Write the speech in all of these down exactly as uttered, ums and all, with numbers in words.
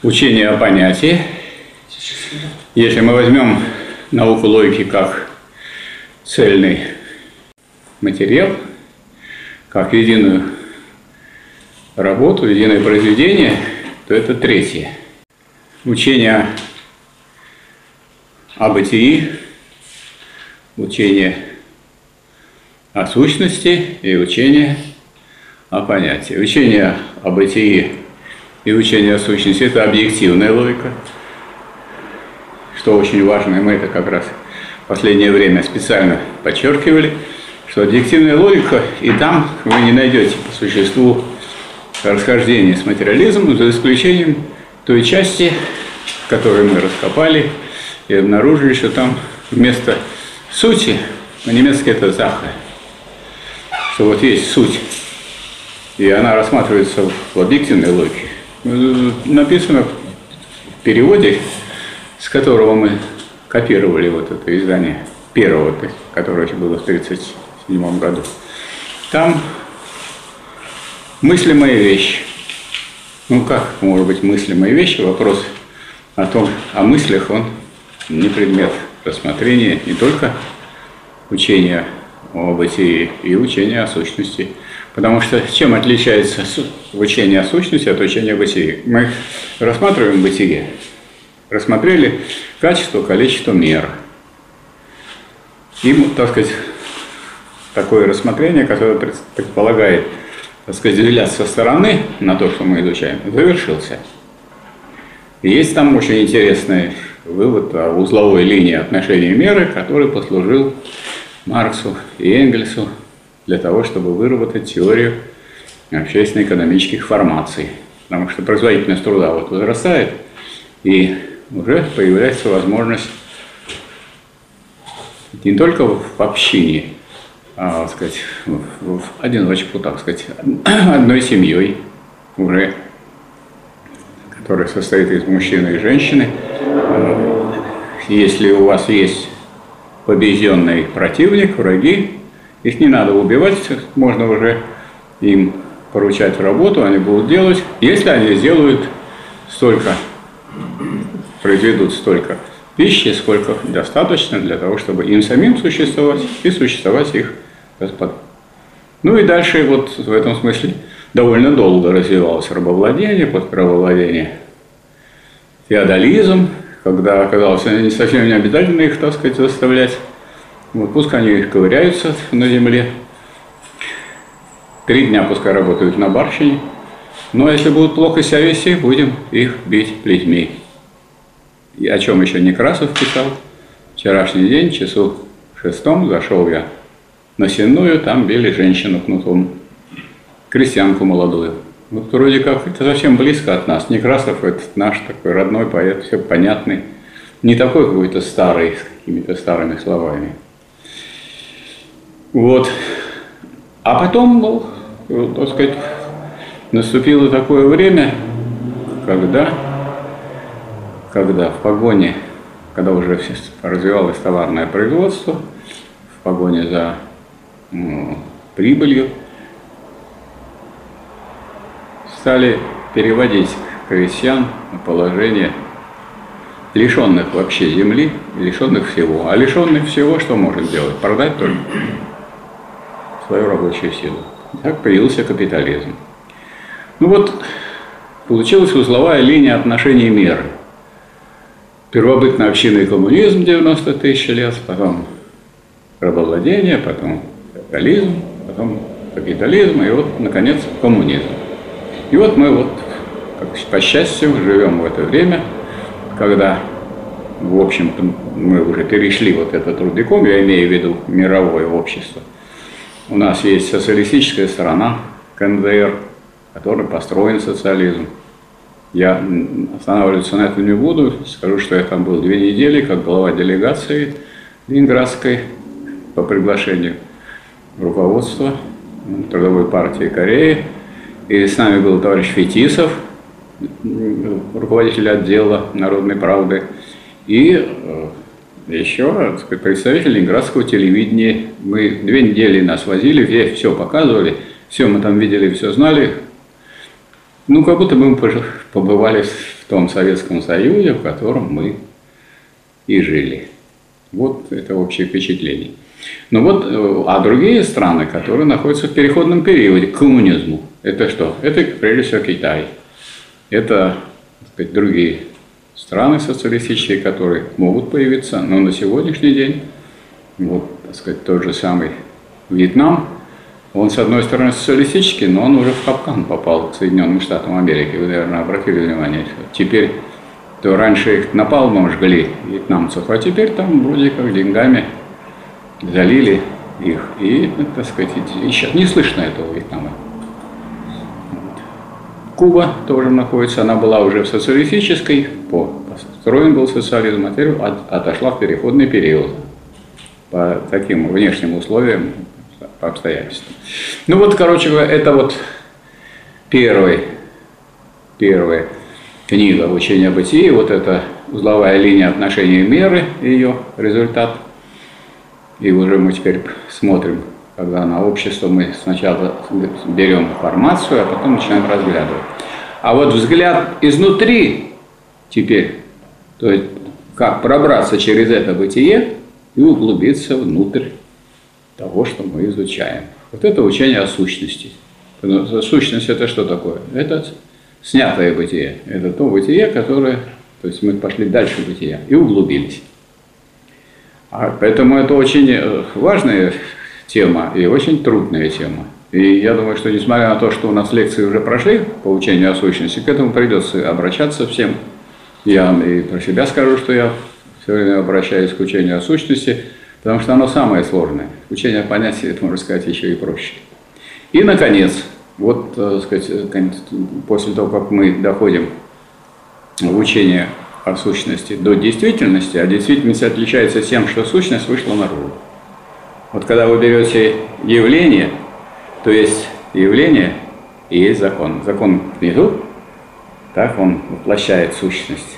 учение о понятии. Если мы возьмем науку логики как цельный материал, как единую работу, единое произведение, то это третье. Учение о бытии, учение о сущности и учение о понятии. Учение о бытии и учение о сущности – это объективная логика, что очень важно, и мы это как раз в последнее время специально подчеркивали, что объективная логика, и там вы не найдете по существу расхождения с материализмом, за исключением той части, которую мы раскопали и обнаружили, что там вместо сути, по-немецки это «Sache», что вот есть суть, и она рассматривается в объективной логике. Написано в переводе, с которого мы копировали вот это издание, первого, которое было в тридцать седьмом году. Там мыслимая вещь. Ну как может быть мыслимая вещь? Вопрос о том, о мыслях, он не предмет рассмотрения, не только учения о бытии и учения о сущности. Потому что чем отличается учение о сущности от учения о бытии? Мы рассматриваем бытие, рассмотрели качество, количество, мера. И, так сказать, такое рассмотрение, которое предполагает, так сказать, взгляд со стороны на то, что мы изучаем, завершился. И есть там очень интересный вывод о узловой линии отношений меры, который послужил Марксу и Энгельсу для того, чтобы выработать теорию общественно-экономических формаций. Потому что производительность труда вот возрастает, и уже появляется возможность не только в общине, а, так сказать, в одиночку, так сказать, одной семьей уже, которая состоит из мужчины и женщины. Если у вас есть побежденный противник, враги, их не надо убивать, можно уже им поручать работу, они будут делать, если они сделают столько, произведут столько пищи, сколько достаточно для того, чтобы им самим существовать и существовать их господам. Ну и дальше вот в этом смысле довольно долго развивалось рабовладение, под рабовладение феодализм, когда оказалось не совсем не обязательно их, так сказать, заставлять. Вот, пускай они ковыряются на земле, три дня пускай работают на барщине, но если будут плохо себя вести, будем их бить плетьми. И о чем еще Некрасов писал. Вчерашний день, часу в шестом, зашел я на Сенную, там били женщину кнутом, крестьянку молодую. Вот вроде как это совсем близко от нас. Некрасов – это наш такой родной поэт, все понятный, не такой какой-то старый, с какими-то старыми словами. Вот. А потом, ну, так сказать, наступило такое время, когда, когда в погоне, когда уже развивалось товарное производство, в погоне за ну, прибылью, стали переводить крестьян на положение лишенных вообще земли, лишенных всего. А лишенных всего что может делать? Продать только свою рабочую силу. Так появился капитализм. Ну вот, получилась узловая линия отношений меры. Первобытный общинный коммунизм девяносто тысяч лет, потом рабовладение, потом социализм, потом капитализм, и вот, наконец, коммунизм. И вот мы вот, как по счастью, живем в это время, когда, в общем-то, мы уже перешли вот этот Рубикон, я имею в виду мировое общество. У нас есть социалистическая сторона, ка эн дэ эр, которой построен социализм. Я останавливаться на этом не буду, скажу, что я там был две недели, как глава делегации ленинградской по приглашению руководства Трудовой партии Кореи. И с нами был товарищ Фетисов, руководитель отдела «Народной правды», и еще представитель ленинградского телевидения. Мы две недели нас возили, все показывали, все мы там видели, все знали. Ну, как будто бы мы побывали в в том Советском Союзе, в котором мы и жили. Вот это общее впечатление. Ну вот, а другие страны, которые находятся в переходном периоде к коммунизму, это что? Это, прежде всего, Китай. Это, так сказать, другие страны социалистические, которые могут появиться, но на сегодняшний день, вот, так сказать, тот же самый Вьетнам, он, с одной стороны, социалистический, но он уже в капкан попал к Соединенным Штатам Америки. Вы, наверное, обратили внимание. Теперь, то раньше их напалмом жгли, вьетнамцев, а теперь там вроде как деньгами залили их. И, так сказать, и сейчас не слышно этого Вьетнама. Вот. Куба тоже находится, она была уже в социалистической, построен был социализм, а теперь отошла в переходный период по таким внешним условиям, по обстоятельствам. Ну вот, короче говоря, это вот первый, первая книга «Учение о бытии», вот эта узловая линия отношения меры, ее результат. И уже мы теперь смотрим, когда на общество мы сначала берем информацию, а потом начинаем разглядывать. А вот взгляд изнутри теперь, то есть как пробраться через это бытие и углубиться внутрь того, что мы изучаем. Вот это учение о сущности. Сущность – это что такое? Это снятое бытие. Это то бытие, которое… То есть мы пошли дальше бытия и углубились. А поэтому это очень важная тема и очень трудная тема. И я думаю, что несмотря на то, что у нас лекции уже прошли по учению о сущности, к этому придется обращаться всем. Я и про себя скажу, что я все время обращаюсь к учению о сущности, потому что оно самое сложное. Учение о понятии, это, можно сказать, еще и проще. И, наконец, вот, так сказать, после того, как мы доходим в учение о сущности до действительности, а действительность отличается тем, что сущность вышла наружу. Вот когда вы берете явление, то есть явление и есть закон. Закон внизу, так он воплощает сущность,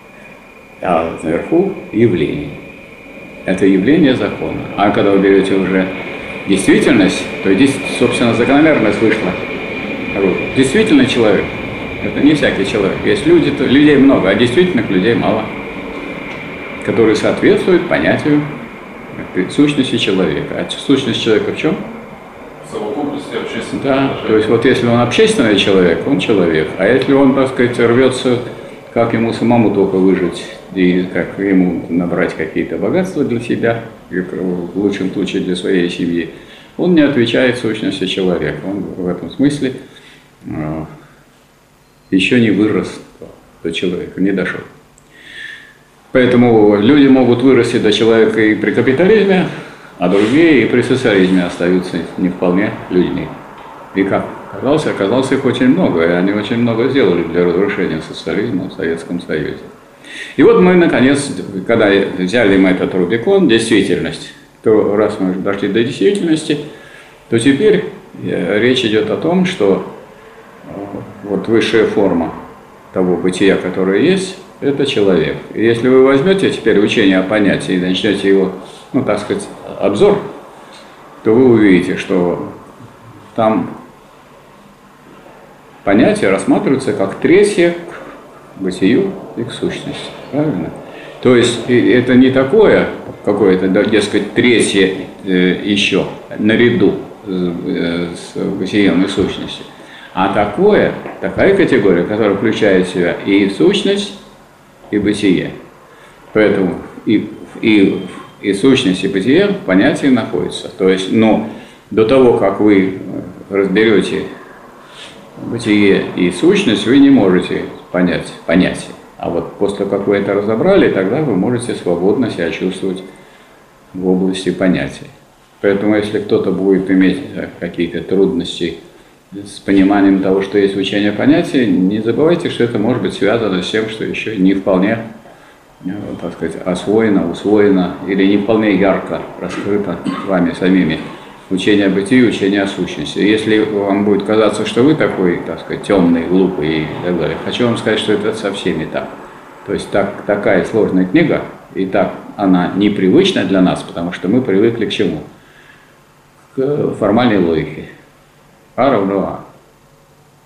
а наверху явление. Это явление закона. А когда вы берете уже действительность, то здесь, собственно, закономерность вышла наружу. Действительно человек. Это не всякий человек. Есть люди, то людей много, а действительных людей мало, которые соответствуют понятию сущности человека. А сущность человека в чем? Совокупности общественных. Да, отношений. То есть вот если он общественный человек, он человек. А если он, так сказать, рвется, как ему самому только выжить и как ему набрать какие-то богатства для себя, в лучшем случае для своей семьи, он не отвечает сущности человека. Он в этом смысле еще не вырос до человека, не дошел. Поэтому люди могут вырасти до человека и при капитализме, а другие и при социализме остаются не вполне людьми. И как оказалось, оказалось их очень много, и они очень много сделали для разрушения социализма в Советском Союзе. И вот мы, наконец, когда взяли мы этот Рубикон, действительность, то раз мы дошли до действительности, то теперь речь идет о том, что вот высшая форма того бытия, которое есть, это человек. И если вы возьмете теперь учение о понятии и начнете его, ну, так сказать, обзор, то вы увидите, что там понятие рассматривается как третье к бытию и к сущности. Правильно? То есть это не такое какое-то, дескать, третье еще наряду с бытием и сущностью, а такое, такая категория, которая включает в себя и сущность, и бытие. Поэтому и, и, и сущность, и бытие в понятии находятся. То есть, но до того, как вы разберете бытие и сущность, вы не можете понять понятие. А вот после того, как вы это разобрали, тогда вы можете свободно себя чувствовать в области понятия. Поэтому, если кто-то будет иметь какие-то трудности с пониманием того, что есть учение понятия, не забывайте, что это может быть связано с тем, что еще не вполне, так сказать, освоено, усвоено или не вполне ярко раскрыто вами самими учение о бытии, учение о сущности. Если вам будет казаться, что вы такой, так сказать, темный, глупый и так далее, хочу вам сказать, что это совсем не так. То есть так, такая сложная книга, и так она непривычна для нас, потому что мы привыкли к чему? К формальной логике. А равно А.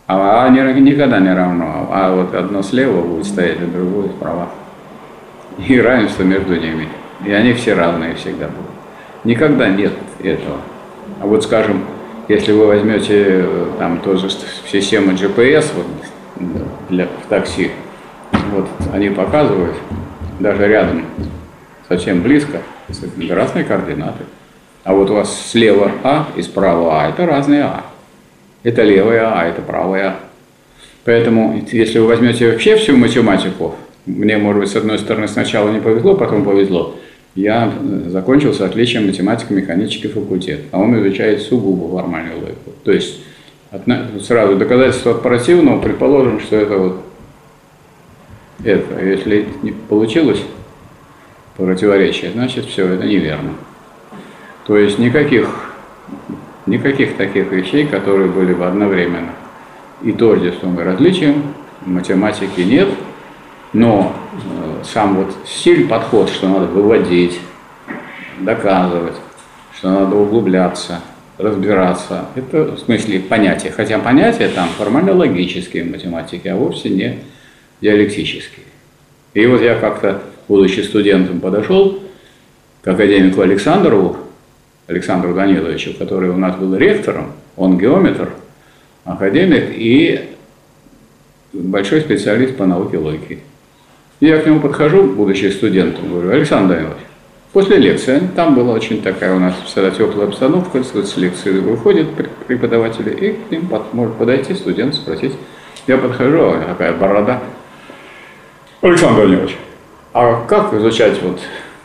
А А не- никогда не равно. А вот одно слева будет стоять, а другое справа. И равенство между ними. И они все разные всегда будут. Никогда нет этого. А вот, скажем, если вы возьмете э, там тоже систему джи пи эс вот, для в такси, вот они показывают, даже рядом, совсем близко, разные координаты. А вот у вас слева А и справа А, это разные А. Это левая А, это правая А. Поэтому, если вы возьмете вообще всю математику, мне, может быть, с одной стороны сначала не повезло, потом повезло, я закончил с отличием математико-механический факультет, а он изучает сугубо формальную логику. То есть сразу доказательство от противного, предположим, что это вот это. Если не получилось противоречие, значит все, это неверно. То есть никаких, никаких таких вещей, которые были бы одновременно и тождеством, и различием, в математике нет. Но э, сам вот стиль, подход, что надо выводить, доказывать, что надо углубляться, разбираться, это в смысле понятия. Хотя понятия там формально-логические в математике, а вовсе не диалектические. И вот я как-то, будучи студентом, подошел к академику Александрову, Александру Даниловичу, который у нас был ректором, он геометр, академик и большой специалист по науке логики. И я к нему подхожу, будучи студентом, говорю: Александр Данилович, после лекции, там была очень такая у нас всегда теплая обстановка, с лекции выходят преподаватели, и к ним под, может подойти студент, спросить. Я подхожу, а такая борода. Александр Данилович, а как изучать вот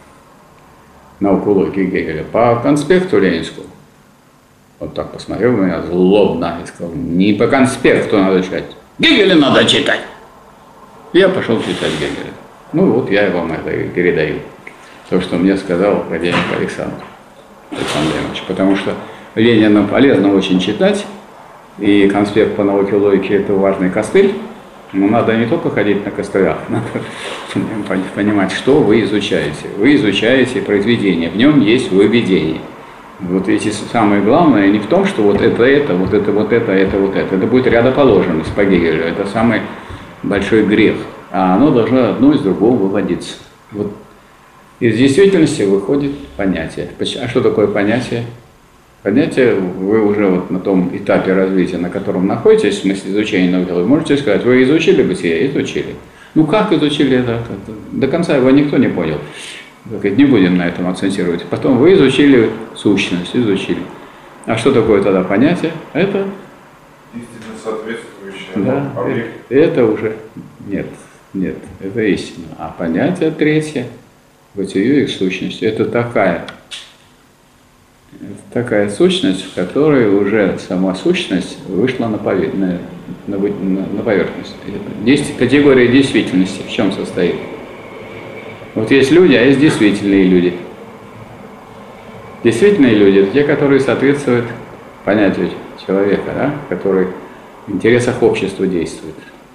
науку логики Гегеля? По конспекту ленинскому? Вот так посмотрел на меня злобно и сказал: не по конспекту надо читать, Гегеля надо читать. Я пошел читать Гегеля. Ну вот я вам это и передаю. То, что мне сказал академик Александр Александр Иванович. Потому что Ленина полезно очень читать, и конспект по науке логики – это важный костыль. Но надо не только ходить на костылях, надо понимать, что вы изучаете. Вы изучаете произведение, в нем есть выведение. Вот эти самое главное не в том, что вот это, это, вот это, вот это, это, вот это. Это будет рядоположенность по Гегелю. Это самый большой грех. А оно должно одно из другого выводиться. Вот из действительности выходит понятие. А что такое понятие? Понятие, вы уже вот на том этапе развития, на котором находитесь, в смысле изучения науки, вы можете сказать: вы изучили бытие? Изучили. Ну как изучили это? До конца его никто не понял. Не будем на этом акцентировать. Потом вы изучили сущность, изучили. А что такое тогда понятие? Это истинно соответствующее. Да, это, это уже нет, нет, это истина. А понятие третье, бытию и сущность, это такая, это такая сущность, в которой уже сама сущность вышла на, повер... на, на, на поверхность. Категория действительности в чем состоит? Вот есть люди, а есть действительные люди. Действительные люди – это те, которые соответствуют понятию человека, да? Который в интересах общества действует.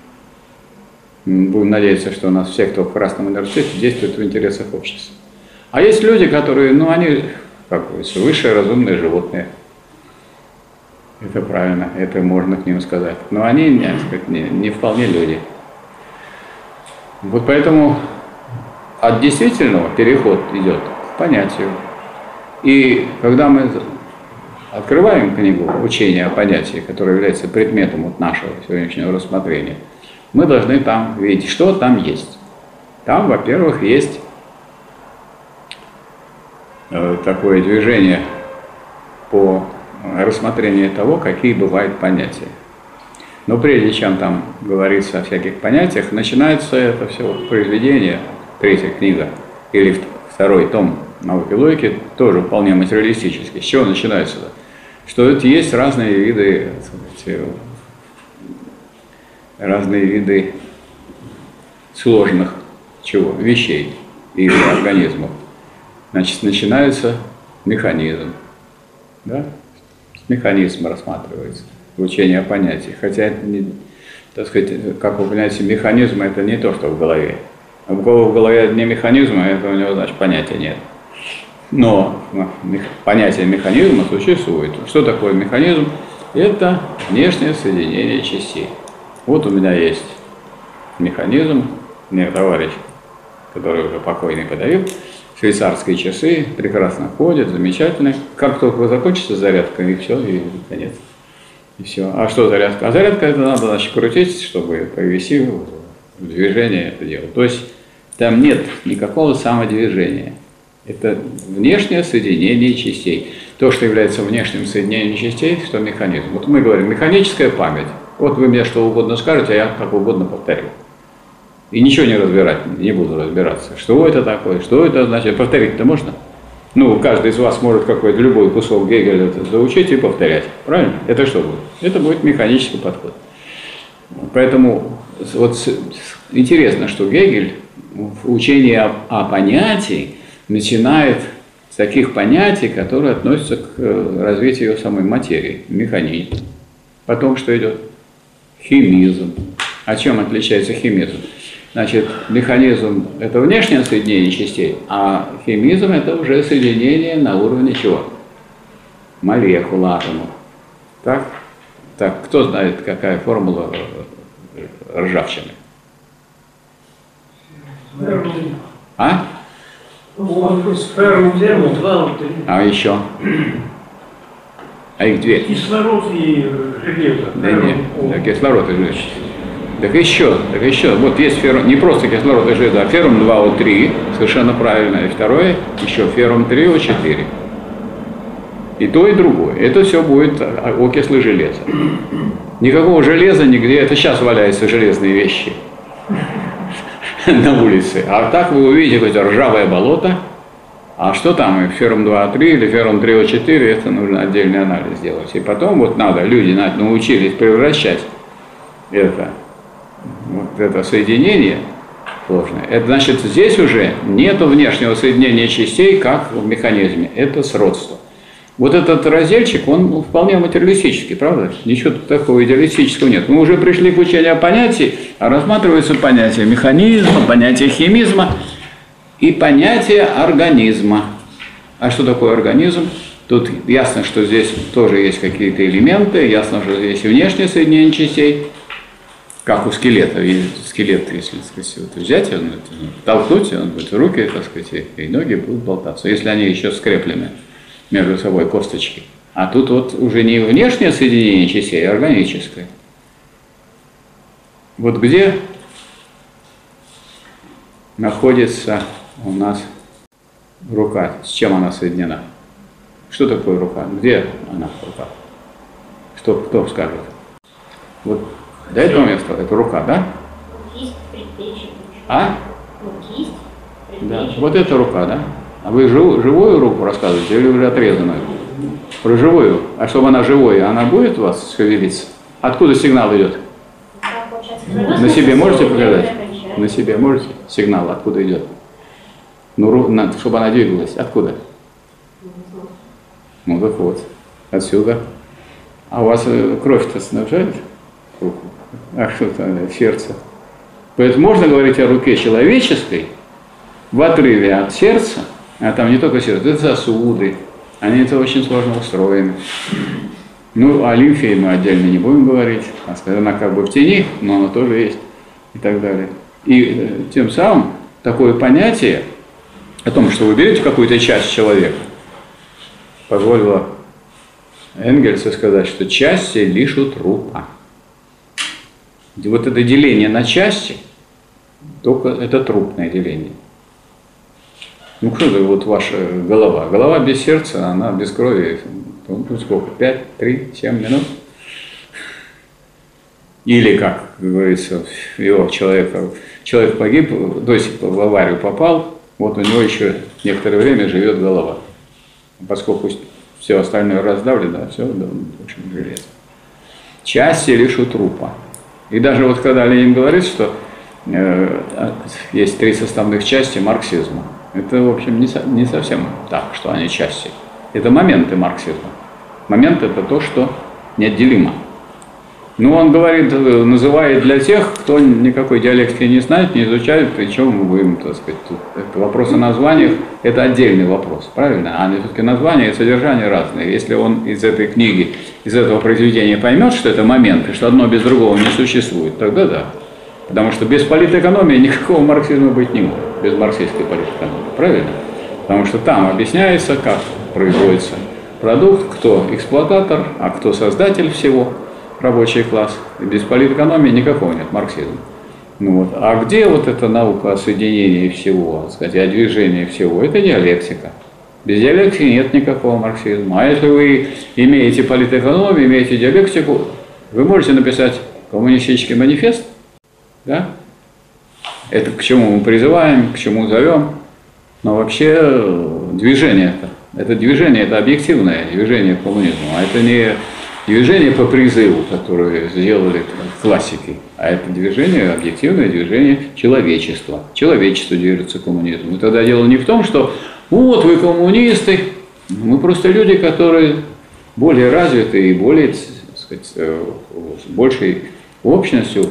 Будем надеяться, что у нас все, кто в Красном университете, действуют в интересах общества. А есть люди, которые, ну, они, как говорится, высшие разумные животные. Это правильно, это можно к ним сказать. Но они, не, сказать, не, не вполне люди. Вот поэтому от действительного переход идет к понятию. И когда мы открываем книгу «Учение о понятии», которое является предметом вот нашего сегодняшнего рассмотрения, мы должны там видеть, что там есть. Там, во-первых, есть э, такое движение по рассмотрению того, какие бывают понятия. Но прежде чем там говорится о всяких понятиях, начинается это все произведение, третья книга или второй том науки логики, тоже вполне материалистический. С чего начинается-то? Что это есть разные виды, сказать, разные виды сложных чего? Вещей или организмов. Значит, начинается механизм. Да? Механизм рассматривается. Учение о понятиях. Хотя это не, так сказать, как вы понимаете, механизм это не то, что в голове. У кого в голове не механизма, это у него, значит, понятия нет. Но понятие механизма существует. Что такое механизм? Это внешнее соединение частей. Вот у меня есть механизм, мне товарищ, который уже покойный подарил, швейцарские часы, прекрасно ходят, замечательно. Как только закончится зарядка, и все, и конец. И все. А что зарядка? А зарядка это надо, значит, крутить, чтобы привести в движение это дело. То есть там нет никакого самодвижения. Это внешнее соединение частей. То, что является внешним соединением частей, что механизм. Вот мы говорим, механическая память. Вот вы мне что угодно скажете, а я как угодно повторю. И ничего не разбирать, не буду разбираться. Что это такое, что это значит. Повторить-то можно? Ну, каждый из вас может какой-то любой кусок Гегеля заучить и повторять. Правильно? Это что будет? Это будет механический подход. Поэтому вот интересно, что Гегель в учении о, о понятии начинает с таких понятий, которые относятся к развитию самой материи, механизм. Потом что идет? Химизм. О чем отличается химизм? Значит, механизм – это внешнее соединение частей, а химизм – это уже соединение на уровне чего? Молекул, атомов. Так? Так, кто знает, какая формула ржавчины? А? А еще? А их две? Кислород и железо. Да нет, да, кислород и железо. Так еще, так еще, вот есть феррум, не просто кислород и железо, а феррум два О три, совершенно правильно, и второе, еще феррум три О четыре. И то, и другое. Это все будет окислы железа. Никакого железа нигде, это сейчас валяются железные вещи на улице. А так вы увидите какое-то ржавое болото, а что там, феррум два О три или феррум три О четыре, это нужно отдельный анализ сделать. И потом вот надо, люди научились превращать это, вот это соединение сложное. Это значит, здесь уже нет внешнего соединения частей, как в механизме. Это сродство. Вот этот разделчик, он вполне материалистический, правда? Ничего такого идеалистического нет. Мы уже пришли к учению о понятии, а рассматривается понятие механизма, понятие химизма и понятие организма. А что такое организм? Тут ясно, что здесь тоже есть какие-то элементы, ясно, что здесь и внешнее соединение частей, как у скелета. Скелет, если, так сказать, вот взять, он, толкнуть, он будет, руки, так сказать, и ноги будут болтаться, если они еще скреплены между собой косточки. А тут вот уже не внешнее соединение частей, а органическое. Вот где находится у нас рука, с чем она соединена? Что такое рука? Где она рука? Что, кто скажет? Вот до этого места, это рука, да? Кисть, предплечье. А? Ну, кисть, Да, вот это рука, да? А вы живую, живую руку рассказываете или уже отрезанную? Про живую. А чтобы она живая, она будет у вас шевелиться? Откуда сигнал идет? На себе можете показать? На себе можете? Сигнал откуда идет? Ну, на, чтобы она двигалась. Откуда? Ну, так вот. Отсюда. А у вас кровь-то снабжает руку? А что-то сердце. Поэтому можно говорить о руке человеческой в отрыве от сердца, а там не только сердце, это сосуды, они это очень сложно устроены. Ну, о лимфе мы отдельно не будем говорить, она как бы в тени, но она тоже есть и так далее. И тем самым такое понятие о том, что вы берете какую-то часть человека, позволило Энгельсу сказать, что части лишь у трупа. И вот это деление на части, только это трупное деление. Ну что это вот ваша голова? Голова без сердца, она без крови, ну сколько, пять, три, семь минут? Или, как говорится, его человека, человек погиб, то есть в аварию попал, вот у него еще некоторое время живет голова. Поскольку все остальное раздавлено, все, да, в общем, железо. Части лишь у трупа. И даже вот когда Ленин говорит, что э, есть три составных части марксизма, это, в общем, не, со, не совсем так, что они части. Это моменты марксизма. Момент – это то, что неотделимо. Ну, он говорит, называет для тех, кто никакой диалектики не знает, не изучает, причем мы будем, так сказать, тут, это вопрос о названиях, это отдельный вопрос, правильно? А все-таки названия и содержание разные. Если он из этой книги, из этого произведения поймет, что это моменты, что одно без другого не существует, тогда да. Потому что без политэкономии никакого марксизма быть не может, без марксистской политэкономии, правильно? Потому что там объясняется, как производится продукт, кто эксплуататор, а кто создатель всего. Рабочий класс. И без политэкономии никакого нет марксизма. Ну вот. А где вот эта наука о соединении всего, так сказать, о движении всего? Это диалектика. Без диалектики нет никакого марксизма. А если вы имеете политэкономию, имеете диалектику, вы можете написать коммунистический манифест, да? Это к чему мы призываем, к чему зовем. Но вообще движение это, это движение, это объективное движение к коммунизму, а это не движение по призыву, которое сделали классики, а это движение, объективное движение человечества. Человечество движется к коммунизму. И тогда дело не в том, что вот вы коммунисты, мы просто люди, которые более развиты и более, так сказать, с большей общностью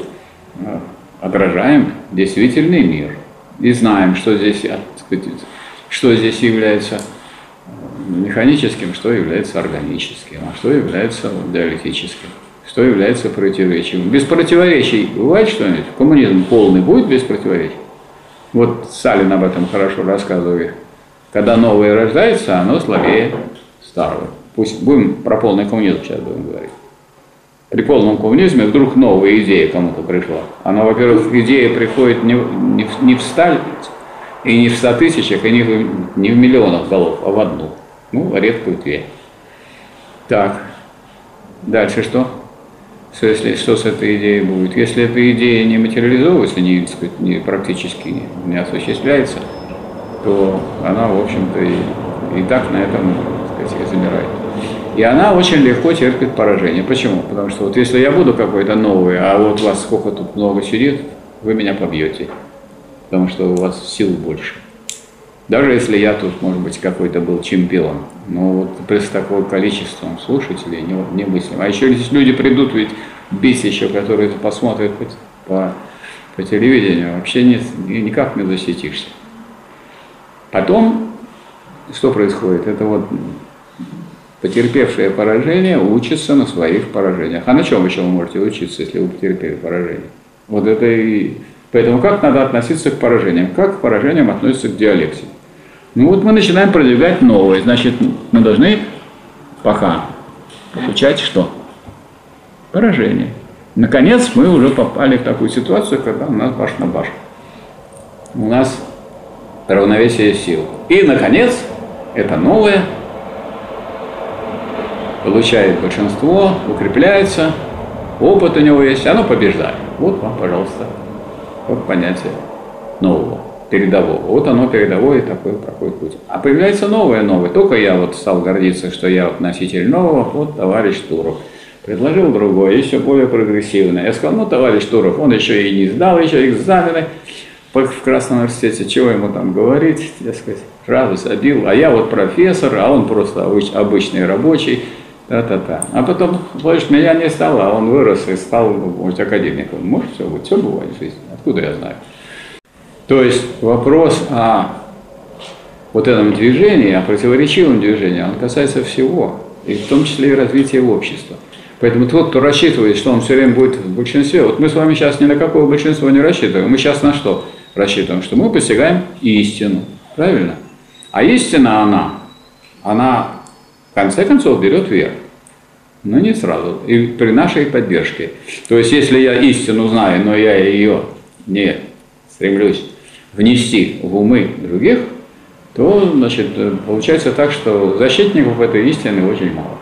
отражаем действительный мир. И знаем, что здесь, так сказать, что здесь является механическим, что является органическим, а что является диалектическим, что является противоречивым. Без противоречий бывает что-нибудь? Коммунизм полный будет без противоречий? Вот Сталин об этом хорошо рассказывает. Когда новое рождается, оно слабее старого. Пусть будем про полный коммунизм сейчас будем говорить. При полном коммунизме вдруг новая идея кому-то пришла. Она, во-первых, идея приходит не, не, в, не в ста и не в ста тысячах, и не в, не в миллионах голов, а в одну. Ну, редкую две. Так, дальше что? Что, если, что с этой идеей будет? Если эта идея не материализовывается, не, так сказать, не, практически не, не осуществляется, то она, в общем-то, и, и так на этом, так сказать, и замирает. И она очень легко терпит поражение. Почему? Потому что вот если я буду какой-то новый, а вот вас сколько тут много сидит, вы меня побьете. Потому что у вас сил больше. Даже если я тут, может быть, какой-то был чемпион, но вот с таким количеством слушателей не, не мыслим. А еще здесь люди придут, ведь бить еще, которые это посмотрят по, по, по телевидению, вообще не, никак не защитишься. Потом, что происходит? Это вот потерпевшее поражение учится на своих поражениях. А на чем еще вы можете учиться, если вы потерпели поражение? Вот это и... Поэтому как надо относиться к поражениям? Как к поражениям относятся к диалектике? Ну вот мы начинаем продвигать новое. Значит, мы должны пока изучать что? Поражение. Наконец мы уже попали в такую ситуацию, когда у нас баш на баш. У нас равновесие сил. И, наконец, это новое получает большинство, укрепляется, опыт у него есть, оно побеждает. Вот вам, пожалуйста, вот понятие нового, передового. Вот оно передовое, такое проходит путь. А появляется новое, новое. Только я вот стал гордиться, что я вот носитель нового, вот товарищ Туров. Предложил другое, еще более прогрессивное. Я сказал, ну, товарищ Туров, он еще и не сдал еще экзамены в Красном университете, чего ему там говорить, так сказать, сразу забил. А я вот профессор, а он просто обычный рабочий. Та-та-та. А потом, слышишь, меня не стало, а он вырос и стал быть академиком. Может, все будет, все бывает в жизни. Откуда я знаю? То есть вопрос о вот этом движении, о противоречивом движении, он касается всего, и в том числе и развития общества. Поэтому тот, кто рассчитывает, что он все время будет в большинстве, вот мы с вами сейчас ни на какое большинство не рассчитываем, мы сейчас на что рассчитываем? Что мы постигаем истину, правильно? А истина она, она в конце концов берет верх, но не сразу, и при нашей поддержке. То есть если я истину знаю, но я ее не стремлюсь внести в умы других, то, значит, получается так, что защитников этой истины очень мало.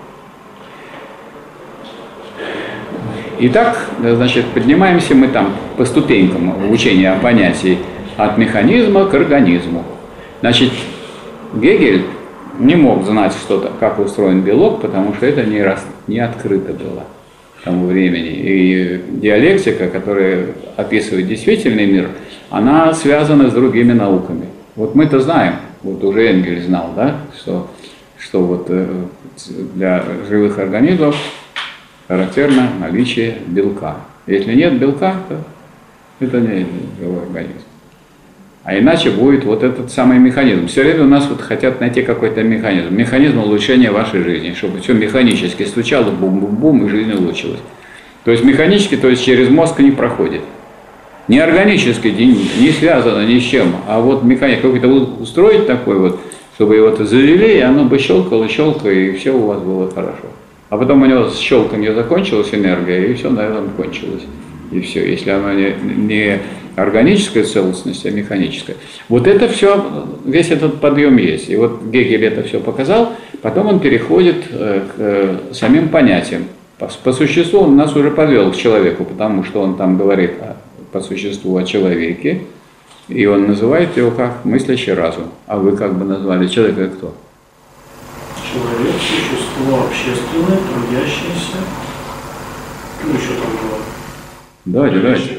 Итак, значит, поднимаемся мы там по ступенькам в учении о понятии от механизма к организму. Значит, Гегель не мог знать, что-то, как устроен белок, потому что это не, раз, не открыто было к тому времени. И диалектика, которая описывает действительный мир, она связана с другими науками. Вот мы-то знаем, вот уже Энгель знал, да, что, что вот для живых организмов характерно наличие белка. Если нет белка, то это не живой организм. А иначе будет вот этот самый механизм. Все время у нас вот хотят найти какой-то механизм. Механизм улучшения вашей жизни, чтобы все механически стучало, бум-бум-бум, и жизнь улучшилась. То есть механически, то есть через мозг не проходит. Не органически, не связано ни с чем, а вот механически. Какой-то устроить такой вот, чтобы его-то завели, и оно бы щелкало, щелкало, и все у вас было хорошо. А потом у него с щелканьем закончилась энергия, и все на этом кончилось. И все, если оно не, не органическая целостность, а механическая. Вот это все, весь этот подъем есть. И вот Гегель это все показал, потом он переходит к самим понятиям. По, по существу он нас уже подвел к человеку, потому что он там говорит о, по существу о человеке, и он называет его как мыслящий разум. А вы как бы назвали человека кто? Человек, существо общественное, трудящееся. Ну, еще там было. Давайте, давайте.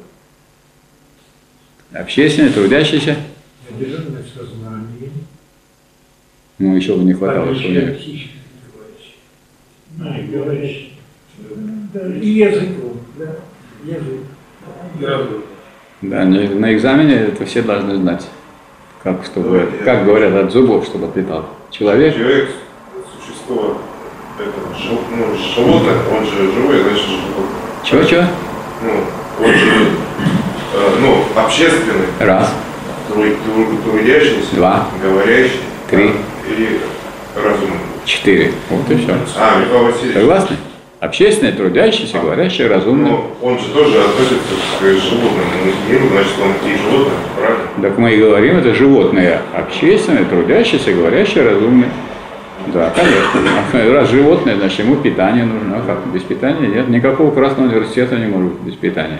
Общественное, трудящееся. Ядерное сознание. Ну, еще бы не хватало. Что Ну, и говорящий. И язык. Да, язык. Да, на экзамене это все должны знать. Как, чтобы, как говорят, от зубов, чтобы отлетал. Человек. Человек, существо, это, жив, ну, животное, он же живой, значит животное. Чего-чего? Ну, он же, э, ну, общественный. Раз. Труд, трудящийся. Два. Говорящий. Три. И разумный. Четыре. Вот и все. А, Михаил Васильевич. Согласны? Общественное, трудящееся, говорящее, разумное. Ну, он же тоже относится к животным миру, значит, он и животное, правильно? Так мы и говорим, это животное общественное, трудящееся, говорящее, разумное. Да, конечно. Раз животное, значит, ему питание нужно. А как? Без питания нет. Никакого Красного университета не может быть без питания.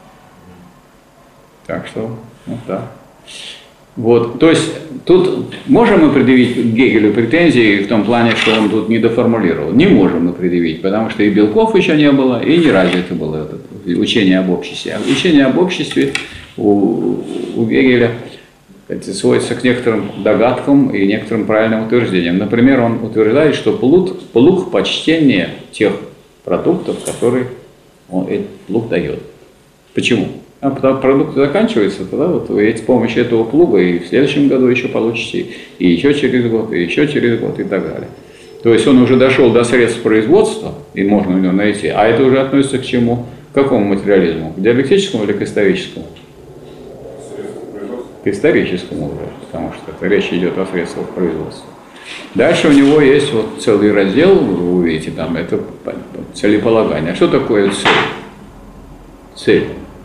Так что, вот так. Вот, то есть тут можем мы предъявить Гегелю претензии в том плане, что он тут не доформулировал? Не можем мы предъявить, потому что и белков еще не было, и не развито было это учение об обществе. А учение об обществе у, у Гегеля это сводится к некоторым догадкам и некоторым правильным утверждениям. Например, он утверждает, что плуг, плуг почтение тех продуктов, которые он, этот плуг дает. Почему? А когда продукт заканчивается, тогда вот вы с помощью этого плуга и в следующем году еще получите, и еще через год, и еще через год, и так далее. То есть он уже дошел до средств производства, и можно у него найти, а это уже относится к чему? К какому материализму? К диалектическому или к историческому? К историческому уже, потому что это речь идет о средствах производства. Дальше у него есть вот целый раздел, вы увидите, там это целеполагание. А что такое цель? Цель.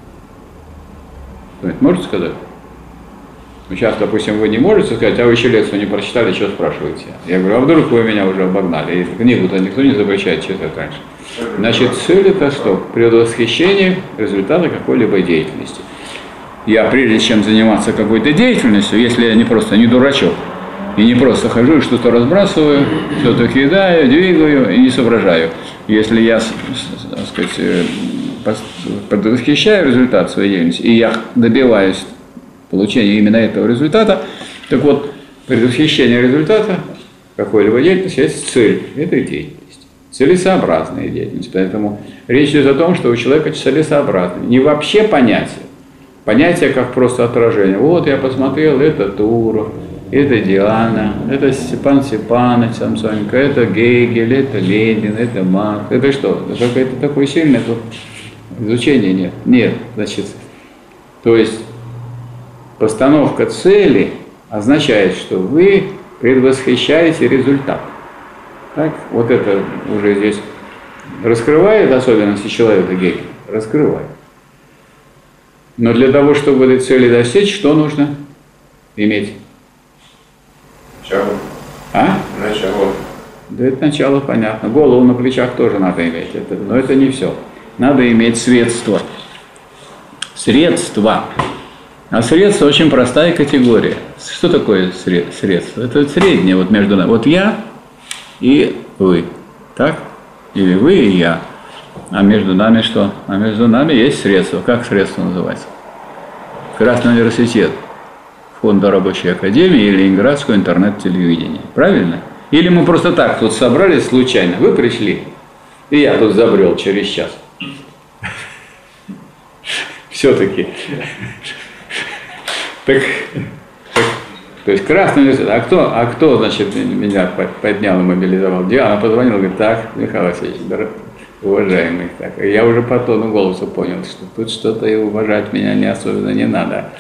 Можете сказать? Ну, сейчас, допустим, вы не можете сказать, а вы еще лекцию не прочитали, что спрашиваете? Я говорю, а вдруг вы меня уже обогнали? И книгу-то никто не запрещает читать раньше. Значит, цель это что? Предвосхищение результата какой-либо деятельности. Я, прежде чем заниматься какой-то деятельностью, если я не просто не дурачок, и не просто хожу и что-то разбрасываю, что-то кидаю, двигаю и не соображаю. Если я, так сказать, предвосхищаю результат своей деятельности, и я добиваюсь получения именно этого результата, так вот, предвосхищение результата какой-либо деятельности есть цель этой деятельности, целесообразная деятельность. Поэтому речь идет о том, что у человека целесообразный, не вообще понятие, понятие как просто отражение. Вот я посмотрел, это Туров, это Диана, это Степан Степанович Самсоненко, это Гегель, это Ленин, это Маркс. Это что? Это какое-то такое сильное тут изучение нет. Нет, значит, то есть постановка цели означает, что вы предвосхищаете результат. Так, вот это уже здесь раскрывает особенности человека Гегель, раскрывает. Но для того, чтобы этой цели достичь, что нужно иметь? Начало. А? Начало. Да это начало понятно. Голову на плечах тоже надо иметь. Это, но это не все. Надо иметь средства. Средства. А средство очень простая категория. Что такое средство? Это среднее вот между нами. Вот я и вы. Так? Или вы и я. А между нами что? А между нами есть средство. Как средство называется? Красный университет, Фонда рабочей академии или Ленинградское интернет-телевидение. Правильно? Или мы просто так тут собрались случайно. Вы пришли. И я тут забрел через час. Все-таки. Так, так, то есть красный лист. А кто, а кто, значит, меня поднял и мобилизовал? Диана позвонила, говорит, так, Михаил Васильевич, уважаемый, так. И я уже по тону голоса понял, что тут что-то и уважать меня не особенно не надо.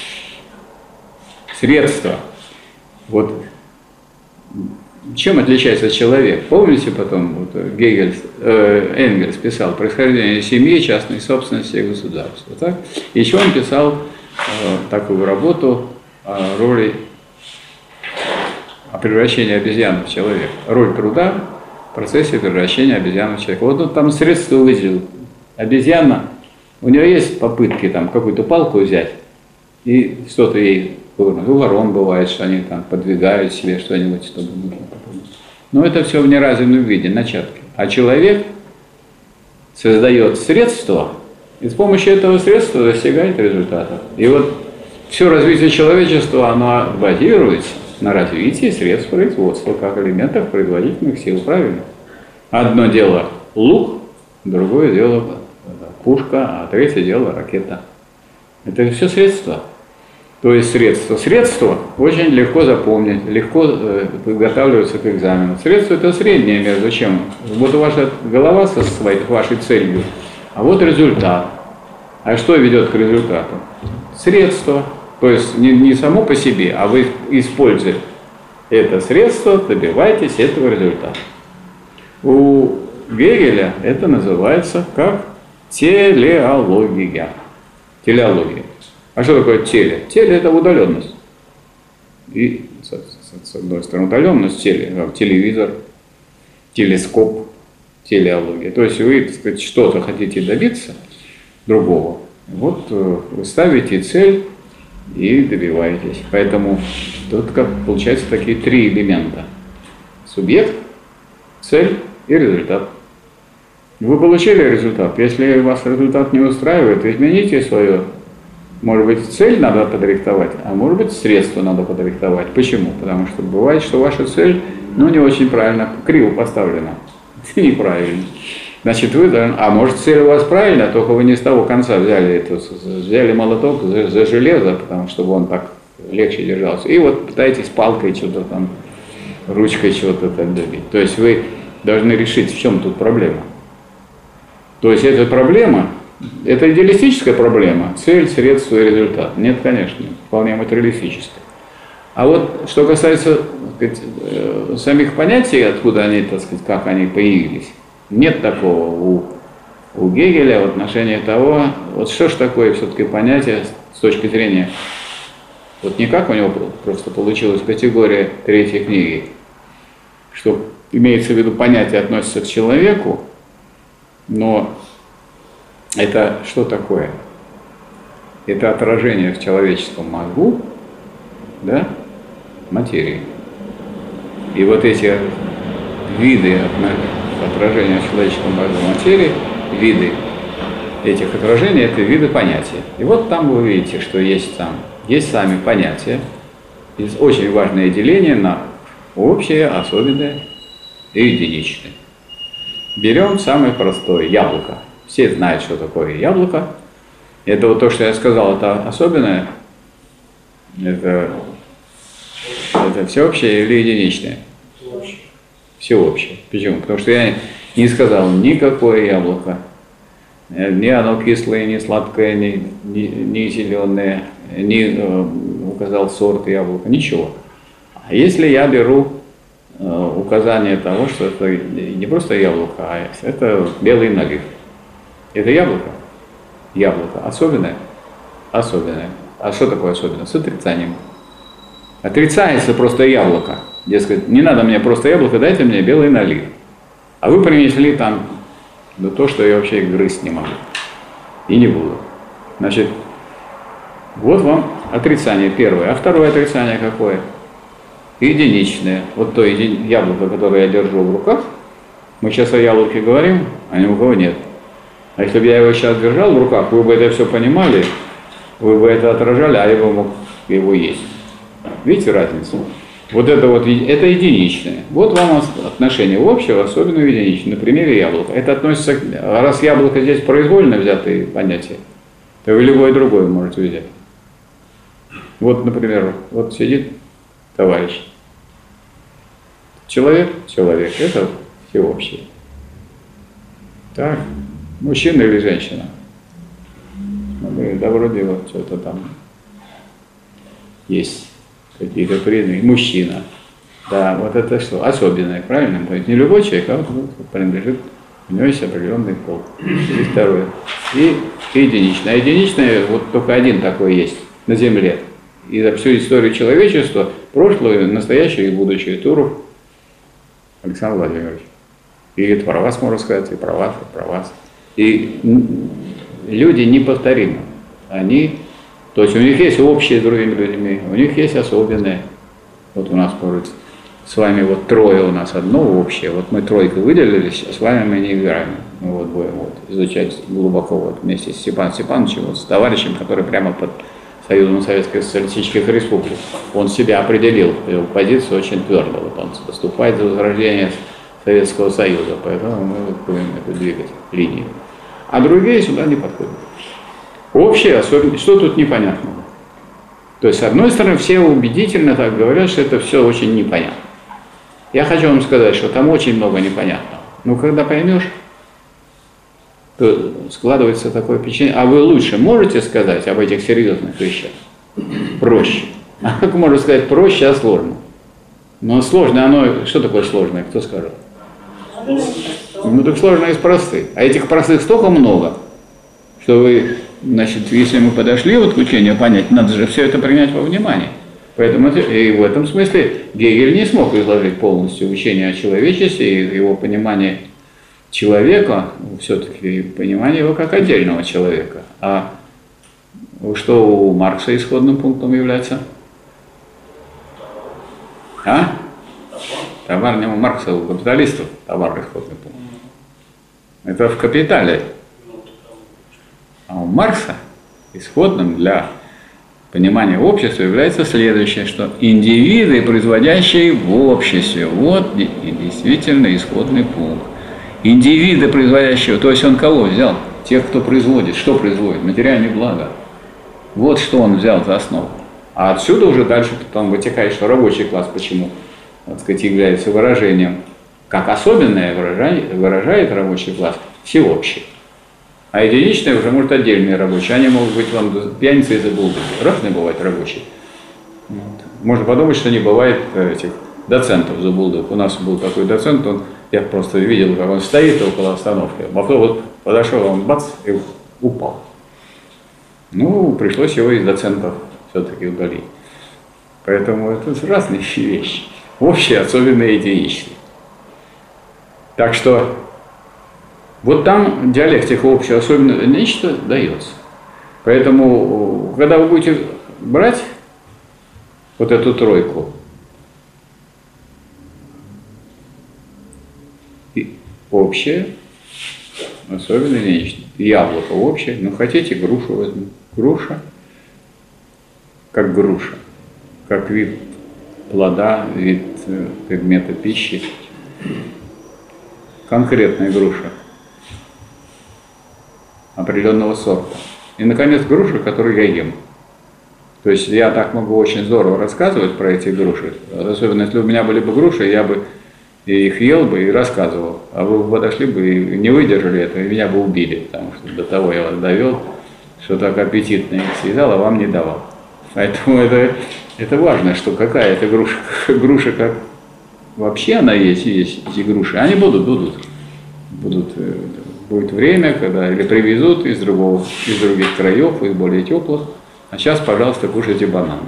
Средства. Вот чем отличается человек? Помните потом, вот Гегель, э, Энгельс писал «Происхождение семьи, частной собственности и государства». Так? Еще он писал э, такую работу о роли, о превращении обезьяны в человека. Роль труда в процессе превращения обезьяны в человека. Вот он там средства выделил. Обезьяна, у нее есть попытки там какую-то палку взять и что-то ей повернуть. У ворон бывает, что они там подвигают себе что-нибудь, чтобы нужно. Но это все в неразвитом виде, начатки. А человек создает средства, и с помощью этого средства достигает результата. И вот все развитие человечества, оно базируется на развитии средств производства, как элементов производительных сил, правильно? Одно дело лук, другое дело пушка, а третье дело ракета. Это все средства. То есть средства. Средства очень легко запомнить, легко э, подготавливаться к экзамену. Средства – это среднее между чем. Вот ваша голова со своей, вашей целью, а вот результат. А что ведет к результату? Средства. То есть не, не само по себе, а вы, используя это средство, добиваетесь этого результата. У Гегеля это называется как телеология. Телеология. А что такое теле? Теле – это удаленность. И, с одной стороны, удаленность теле, как телевизор, телескоп, телеология. То есть вы, так сказать, что-то хотите добиться другого, вот вы ставите цель и добиваетесь. Поэтому тут как получается такие три элемента. Субъект, цель и результат. Вы получили результат. Если вас результат не устраивает, измените свое. Может быть, цель надо подрихтовать, а может быть, средства надо подрихтовать. Почему? Потому что бывает, что ваша цель, ну, не очень правильно, криво поставлена. Неправильно. Значит, вы, а может, цель у вас правильная, только вы не с того конца взяли, это, взяли молоток за, за железо, потому что он так легче держался. И вот пытаетесь палкой что-то там, ручкой чего-то там добить. То есть вы должны решить, в чем тут проблема. То есть эта проблема, это идеалистическая проблема, цель, средство и результат. Нет, конечно, вполне материалистическая. А вот что касается, так сказать, самих понятий, откуда они, так сказать, как они появились, нет такого у, у Гегеля в отношении того, вот что ж такое все-таки понятие с точки зрения, вот не как у него просто получилась категория третьей книги, что имеется в виду понятие относится к человеку, но это что такое? Это отражение в человеческом мозгу, да, материи. И вот эти виды отражения в человеческом мозгу материи, виды этих отражений, это виды понятия. И вот там вы видите, что есть там, есть сами понятия, есть очень важное деление на общее, особенное и единичное. Берем самое простое – яблоко. Все знают, что такое яблоко. Это вот то, что я сказал, это особенное, это, это всеобщее или единичное? Всеобщее. Почему? Потому что я не сказал никакое яблоко. Ни оно кислое, ни сладкое, ни, ни, ни зеленое, ни э, указал сорт яблока, ничего. А если я беру э, указание того, что это не просто яблоко, а это белый налив. Это яблоко? Яблоко. Особенное? Особенное. А что такое особенное? С отрицанием. Отрицается просто яблоко. Дескать, не надо мне просто яблоко, дайте мне белый налив. А вы принесли там ну, то, что я вообще грызть не могу. И не буду. Значит, вот вам отрицание первое. А второе отрицание какое? Единичное. Вот то еди... яблоко, которое я держу в руках, мы сейчас о яблоке говорим, а ни у кого нет. А если бы я его сейчас держал в руках, вы бы это все понимали, вы бы это отражали, а я бы мог его есть. Видите разницу? Вот это вот, это единичное. Вот вам отношение общего, особенно единичное. На примере яблока. Это относится, раз яблоко здесь произвольно взятые понятия, то вы любое другое можете взять. Вот, например, вот сидит товарищ. Человек, человек, это всеобщее. Так, мужчина или женщина? Ну, да, вроде вот что-то там есть. Какие-то признаки. Мужчина. Да, вот это что? Особенное, правильно? То есть не любой человек, а вот, вот принадлежит, у него есть определенный пол. И второе. И единичное. А единичное, вот только один такой есть на Земле. И за всю историю человечества, прошлое, настоящее и будущее, Туров Александр Владимирович. И это про вас можно сказать, и про вас, и про вас. И люди неповторимы. Они... То есть у них есть общее с другими людьми, у них есть особенное. Вот у нас, может, с вами вот трое у нас одно общее, вот мы тройку выделились, а с вами мы не играем. Мы вот будем вот изучать глубоко вот вместе с Степаном Степановичем, вот с товарищем, который прямо под Союзом Советских Социалистических Республик. Он себя определил, его позицию очень твердо. Вот он выступает за возрождение Советского Союза, поэтому мы вот будем эту двигать линию. А другие сюда не подходят. Общее, особенно, что тут непонятного? То есть, с одной стороны, все убедительно так говорят, что это все очень непонятно. Я хочу вам сказать, что там очень много непонятного. Но когда поймешь, то складывается такое впечатление. А вы лучше можете сказать об этих серьезных вещах? Проще. А как можно сказать проще, а сложно? Но сложно, оно, что такое сложное, кто скажет? Ну так сложно из простых. А этих простых столько много, что вы... Значит, если мы подошли вот к учению понять, надо же все это принять во внимание. Поэтому и в этом смысле Гегель не смог изложить полностью учение о человечестве и его понимание человека, все-таки понимание его как отдельного человека. А что у Маркса исходным пунктом является? А? Товар не у Маркса, у капиталистов товар исходный пункт. Это в «Капитале». А у Маркса исходным для понимания общества является следующее, что индивиды, производящие в обществе, вот действительно исходный пункт. Индивиды, производящие, то есть он кого взял? Тех, кто производит. Что производит? Материальные блага. Вот что он взял за основу. А отсюда уже дальше потом вытекает, что рабочий класс почему, так сказать, является выражением, как особенное выражение, выражает рабочий класс всеобщее. А единичные уже, может, отдельные рабочие. Они могут быть вам пьяницы и забулдыги. Разные бывают рабочие. Вот. Можно подумать, что не бывает этих доцентов забулдык. У нас был такой доцент, он, я просто видел, как он стоит около остановки. Автобус подошел, он бац, и упал. Ну, пришлось его из доцентов все-таки удалить. Поэтому это разные вещи. Общие, особенно единичные. Так что вот там диалектика общая, особенно нечто дается. Поэтому, когда вы будете брать вот эту тройку, и общее, особенно нечто, яблоко общее, ну хотите грушу возьму. Груша, как груша, как вид плода, вид предмета пищи, конкретная груша определенного сорта. И, наконец, груши, которые я ем. То есть я так могу очень здорово рассказывать про эти груши. Особенно, если у меня были бы груши, я бы их ел бы и рассказывал. А вы подошли бы и не выдержали этого, и меня бы убили. Потому что до того я вас довел, что так аппетитно их съедал, а вам не давал. Поэтому это, это важно, что какая это груша. Груша, как вообще она есть, есть эти груши. Они будут, будут. Будут... Будет время, когда или привезут из, другого, из других краев, из более теплых. А сейчас, пожалуйста, кушайте бананы.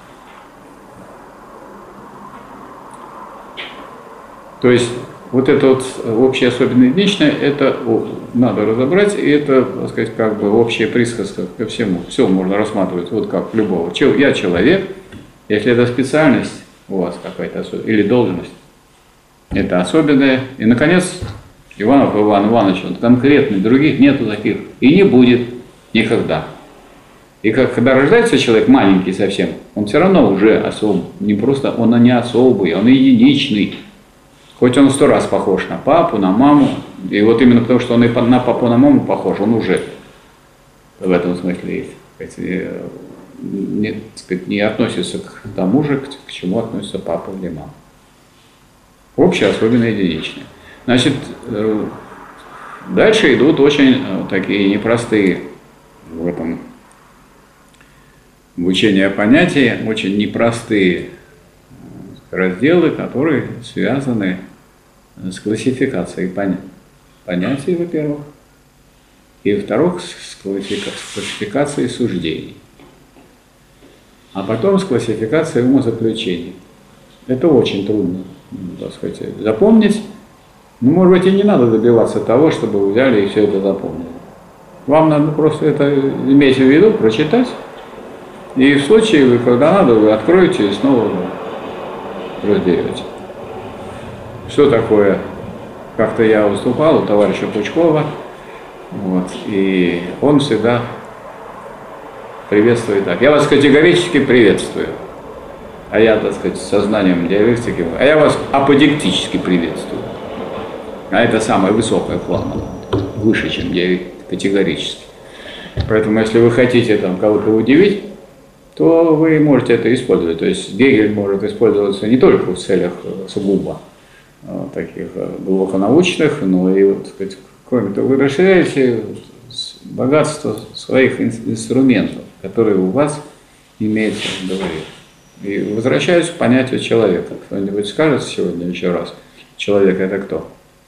То есть вот это вот общее, особенно единичное, это надо разобрать, и это, так сказать, как бы общая присказка ко всему. Все можно рассматривать вот как любого. Я человек, если это специальность у вас какая-то особенная, или должность, это особенное. И, наконец, Иванов Иван Иванович, он конкретный, других нету таких, и не будет никогда. И как, когда рождается человек маленький совсем, он все равно уже особый. Не просто, он не особый, он единичный. Хоть он сто раз похож на папу, на маму. И вот именно потому, что он и на папу, на маму похож, он уже в этом смысле есть. Не, так сказать, не относится к тому же, к чему относится папа или мама. Общее, особенно единичное. Значит, дальше идут очень такие непростые в этом в учении о понятии, очень непростые разделы, которые связаны с классификацией понятий, во-первых, и, во-вторых, с классификацией суждений, а потом с классификацией умозаключений. Это очень трудно, так сказать, запомнить. Но, может быть, и не надо добиваться того, чтобы вы взяли и все это запомнили. Вам надо просто это иметь в виду, прочитать, и в случае, вы, когда надо, вы откроете и снова разберете. Что такое? Как-то я выступал у товарища Пучкова, вот, и он всегда приветствует так. Я вас категорически приветствую. А я, так сказать, с сознанием диалектики, а я вас аподектически приветствую. А это самая высокая форма, выше, чем категорически. Поэтому, если вы хотите там кого-то удивить, то вы можете это использовать. То есть Гегель может использоваться не только в целях сугубо таких глубоконаучных, но и, вот, так сказать, кроме того, вы расширяете богатство своих инструментов, которые у вас имеются в голове. И возвращаюсь к понятию человека. Кто-нибудь скажет сегодня еще раз, человек это кто?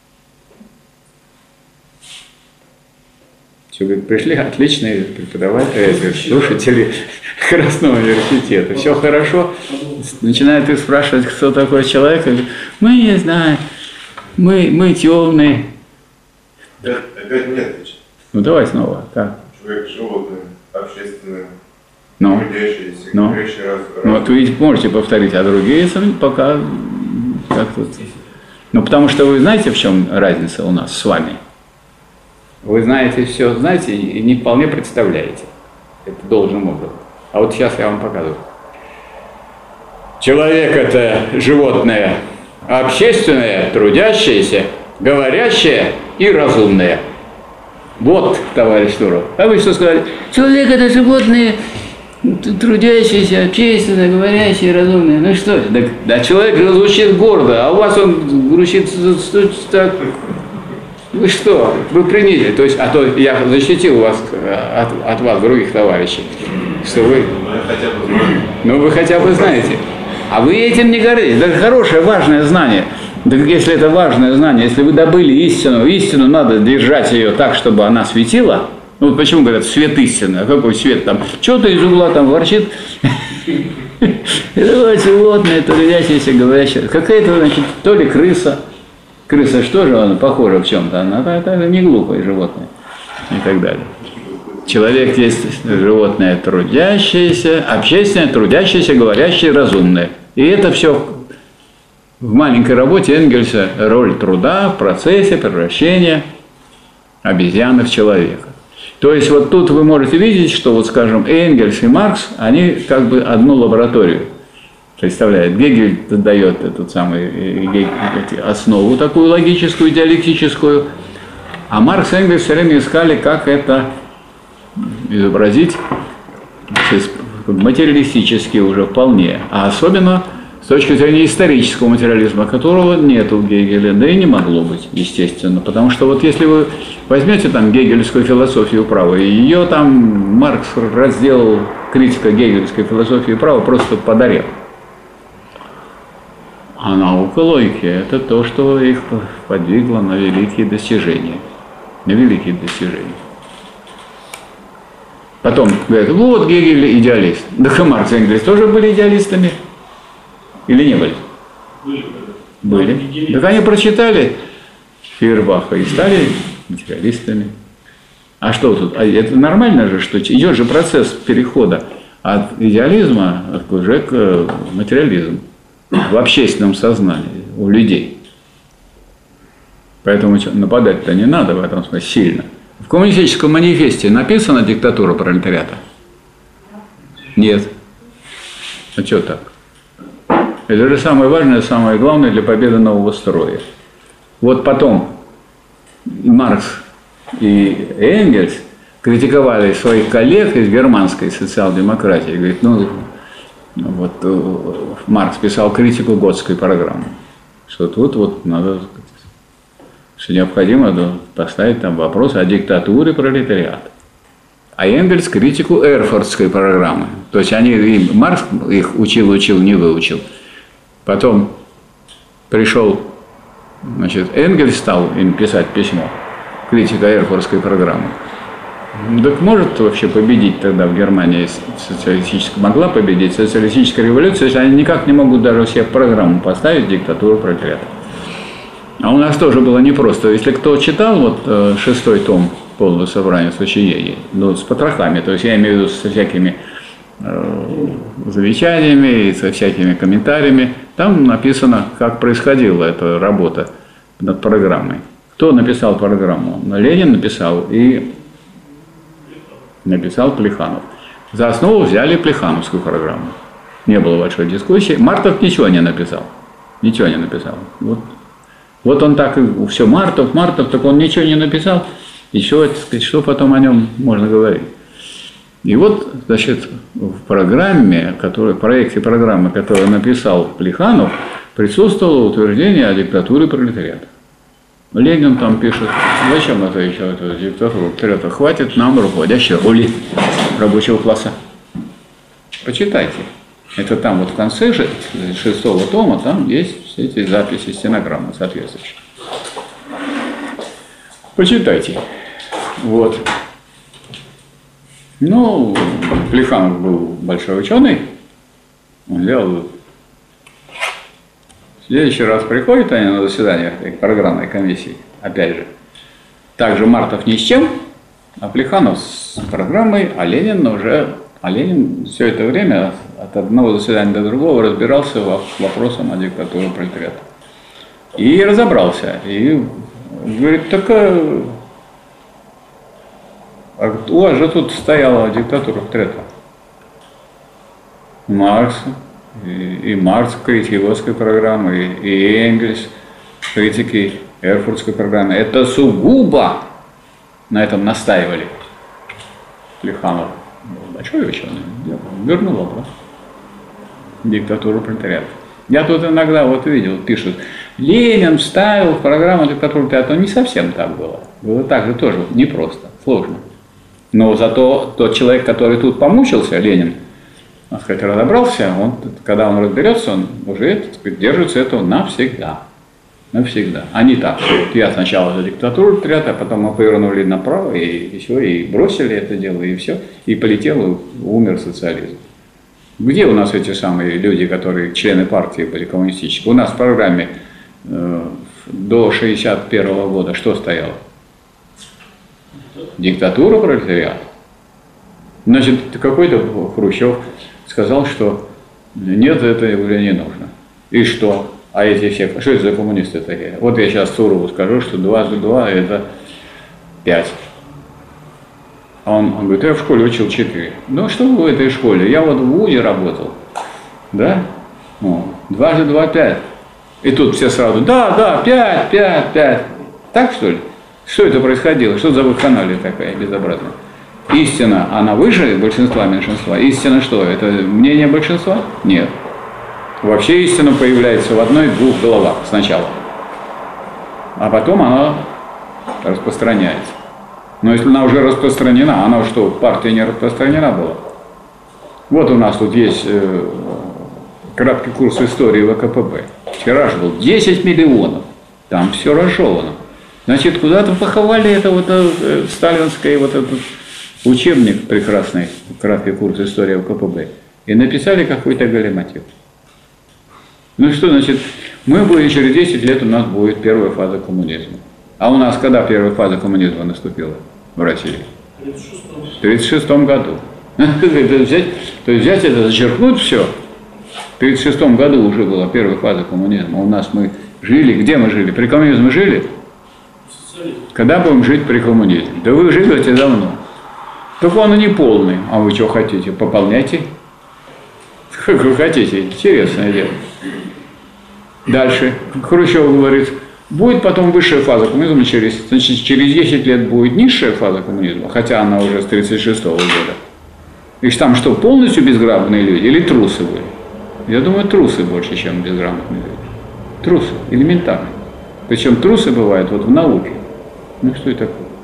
Все, говорит, пришли отличные преподаватели, слушатели Красного университета. Все хорошо. Начинают их спрашивать, кто такой человек. Говорит, мы не знаем, мы, мы темные. Опять не отвечать. Ну давай снова. Так. Человек животное, общественное, ну, трудящееся, ну, говорящее раз. Ну, вот вы можете повторить, а другие пока как тут. Ну, потому что вы знаете, в чем разница у нас с вами? Вы знаете все, знаете, и не вполне представляете это должным образом. А вот сейчас я вам покажу. Человек – это животное общественное, трудящееся, говорящее и разумное. Вот, товарищ Туров. А вы что сказали? Человек – это животное, трудящееся, общественное, говорящее и разумное. Ну что? Да, да человек звучит гордо, а у вас он звучит так... Вы что? Вы принизили. То есть, а то я защитил вас от, от вас, других товарищей. Что вы... Ну, вы хотя бы знаете. А вы этим не горите. Это хорошее, важное знание. Да если это важное знание, если вы добыли истину, истину надо держать ее так, чтобы она светила. Ну, вот почему говорят, свет истины. А какой свет там? Что-то из угла там ворчит. Это вот животное, трудящееся, говорящее. Какая-то, значит, то ли крыса. Крыса что же, она похожа в чем-то, она также не глупое животное и так далее. Человек есть животное трудящееся, общественное, трудящееся, говорящее, разумное. И это все в маленькой работе Энгельса роль труда в процессе превращения обезьяны в человека. То есть вот тут вы можете видеть, что вот, скажем, Энгельс и Маркс, они как бы одну лабораторию представляет. Гегель дает эту самую основу такую логическую, диалектическую, а Маркс и Энгельс все время искали, как это изобразить материалистически уже вполне, а особенно с точки зрения исторического материализма, которого нет у Гегеля, да и не могло быть, естественно, потому что вот если вы возьмете там гегельскую философию права, и ее там Маркс разделал, критика гегельской философии права просто подарил. А наука логики – это то, что их подвигло на великие достижения. На великие достижения. Потом говорят, вот Гегель идеалист. Да и Маркс и Энгельс тоже были идеалистами? Или не были? Были. Были. Так они прочитали Фейербаха и стали материалистами. А что тут? А это нормально же, что идет же процесс перехода от идеализма уже к материализму. В общественном сознании у людей. Поэтому нападать-то не надо в этом смысле сильно. В коммунистическом манифесте написана диктатура пролетариата? Нет. А что так? Это же самое важное, самое главное для победы нового строя. Вот потом Маркс и Энгельс критиковали своих коллег из германской социал-демократии. Говорит, ну, вот Маркс писал критику Готской программы, что тут вот надо, что необходимо поставить там вопрос о диктатуре пролетариата. А Энгельс критику Эрфуртской программы. То есть они, и Маркс их учил, учил, не выучил. Потом пришел, значит, Энгельс стал им писать письмо, критика Эрфуртской программы. Так может вообще победить тогда в Германии социалистическая, могла победить социалистическая революция, если они никак не могут даже себе в программу поставить диктатуру пролетариата. А у нас тоже было непросто. Если кто читал вот шестой том полного собрания сочинений, ну, с потрохами, то есть я имею в виду со всякими э, замечаниями и со всякими комментариями, там написано, как происходила эта работа над программой. Кто написал программу? Ленин написал и написал Плеханов. За основу взяли Плехановскую программу. Не было большой дискуссии. Мартов ничего не написал. Ничего не написал. Вот, вот он так и все, Мартов, Мартов, так он ничего не написал. Еще, так сказать, что потом о нем можно говорить. И вот, значит, в программе, который, в проекте программы, которую написал Плеханов, присутствовало утверждение о диктатуре пролетариата. Ленин там пишет, зачем это еще эту диктатуру пролетариата? Хватит нам руководящей роли рабочего класса. Почитайте. Это там вот в конце шестого тома, там есть все эти записи, стенограммы соответствующие. Почитайте. Вот. Ну, Плеханов был большой ученый. Он взял... В следующий раз приходят они на заседание этой программной комиссии, опять же. Также Мартов ни с чем, а Плеханов с программой, а Ленин уже... А Ленин все это время от одного заседания до другого разбирался вопросом о диктатуре пролетариата. И разобрался. И говорит, так а у вас же тут стояла диктатура пролетариата. Маркс, и, и Маркс критики Готской программы, и, и Энгельс критики Эрфуртской программы. Это сугубо на этом настаивали. Плеханов большой ученый, вернул обратно диктатуру пролетариата. Я тут иногда вот видел, пишут, Ленин вставил в программу диктатуру пролетариата. Не совсем так было. Было так же тоже непросто, сложно. Но зато тот человек, который тут помучился, Ленин, так сказать, разобрался, он, когда он разберется, он уже, так сказать, держится этого навсегда. Навсегда. А не так, что вот я сначала за диктатуру пролетариата, а потом мы повернули направо, и, и все, и бросили это дело, и все, и полетел, и умер социализм. Где у нас эти самые люди, которые члены партии были коммунистические? У нас в программе э, до шестьдесят первого года что стояло? Диктатура пролетариата. Значит, какой-то Хрущев сказал, что нет, это уже не нужно. И что? А эти все, что это за коммунисты такие? Вот я сейчас Сурову скажу, что два за два это пять. А он, он говорит, я в школе учил четыре. Ну что вы в этой школе? Я вот в ВУЗе работал. Да? Ну, два за два пять. И тут все сразу, да, да, пять, пять, пять. Так что ли? Что это происходило? Что за вакханалия такая безобразная? Истина, она выше большинства, меньшинства. Истина что? Это мнение большинства? Нет. Вообще истина появляется в одной-двух головах сначала. А потом она распространяется. Но если она уже распространена, она что, в партии не распространена была? Вот у нас тут есть э, краткий курс истории ВКПБ. Тираж был десять миллионов. Там все разжевано. Значит, куда-то поховали это вот э, сталинское вот этот учебник прекрасный, краткий курс истории ВКПБ, и написали какой-то галиматив. Ну что, значит, мы будем через десять лет, у нас будет первая фаза коммунизма. А у нас когда первая фаза коммунизма наступила в России? В тридцать шестом году. То есть взять это, зачеркнуть все. В тридцать шестом году уже была первая фаза коммунизма. У нас мы жили, где мы жили? При коммунизме жили? Когда будем жить при коммунизме? Да вы живете давно. Только он и не полный. А вы что хотите? Пополняйте. Как вы хотите, интересное дело. Дальше. Хрущев говорит, будет потом высшая фаза коммунизма, через, значит, через десять лет будет низшая фаза коммунизма, хотя она уже с тридцать шестого года. И там что, полностью безграмотные люди или трусы были? Я думаю, трусы больше, чем безграмотные люди. Трусы, элементарно. Причем трусы бывают вот в науке. Ну что это такое?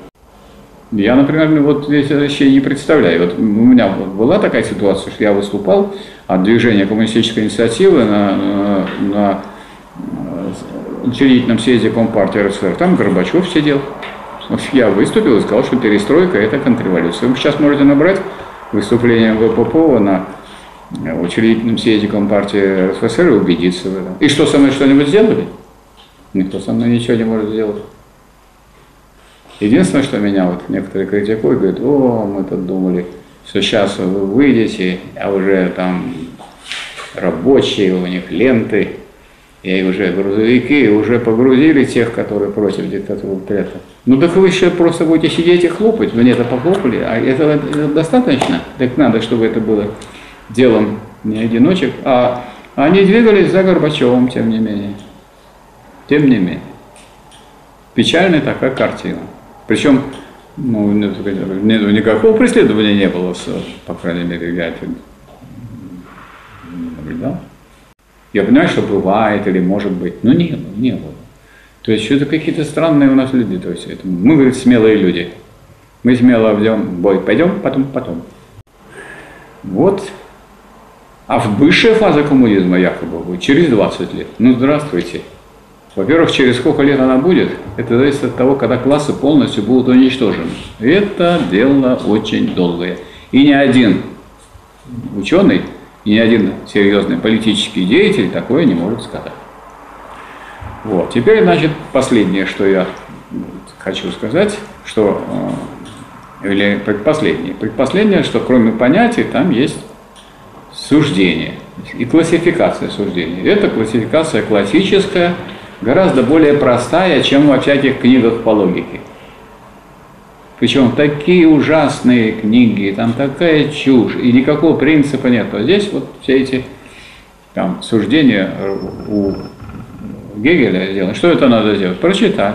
Я, например, вот здесь вообще не представляю. Вот у меня была такая ситуация, что я выступал от движения коммунистической инициативы на, на, на учредительном съезде Компартии РСФСР. Там Горбачев сидел. Я выступил и сказал, что перестройка – это контрреволюция. Вы сейчас можете набрать выступление вэ пэ пэ на учредительном съезде Компартии РСФСР и убедиться в этом. И что, со мной что-нибудь сделали? Никто со мной ничего не может сделать. Единственное, что меня вот некоторые критикуют, говорят, о, мы тут думали, что сейчас вы выйдете, а уже там рабочие, у них ленты, и уже грузовики, уже погрузили тех, которые против диктатуры прета. Ну так вы еще просто будете сидеть и хлопать, мне это похлопали, а этого это достаточно? Так надо, чтобы это было делом не одиночек, а они двигались за Горбачевым, тем не менее. Тем не менее. Печальная такая картина. Причем, ну, никакого преследования не было, по крайней мере, я это наблюдал. Я понимаю, что бывает или может быть, но не было, не было. То есть что-то какие-то странные у нас люди. То есть это, мы, говорит, смелые люди. Мы смело войдем в бой, пойдем, потом, потом. Вот. А в высшая фаза коммунизма якобы будет через двадцать лет. Ну, здравствуйте. Во-первых, через сколько лет она будет, это зависит от того, когда классы полностью будут уничтожены. Это дело очень долгое. И ни один ученый, и ни один серьезный политический деятель такое не может сказать. Вот. Теперь, значит, последнее, что я хочу сказать, что, или предпоследнее. Предпоследнее, что кроме понятий там есть суждение и классификация суждений. Это классификация классическая, гораздо более простая, чем во всяких книгах по логике. Причем такие ужасные книги, там такая чушь, и никакого принципа нет. А здесь вот все эти там суждения у Гегеля сделаны. Что это надо сделать? Прочитать.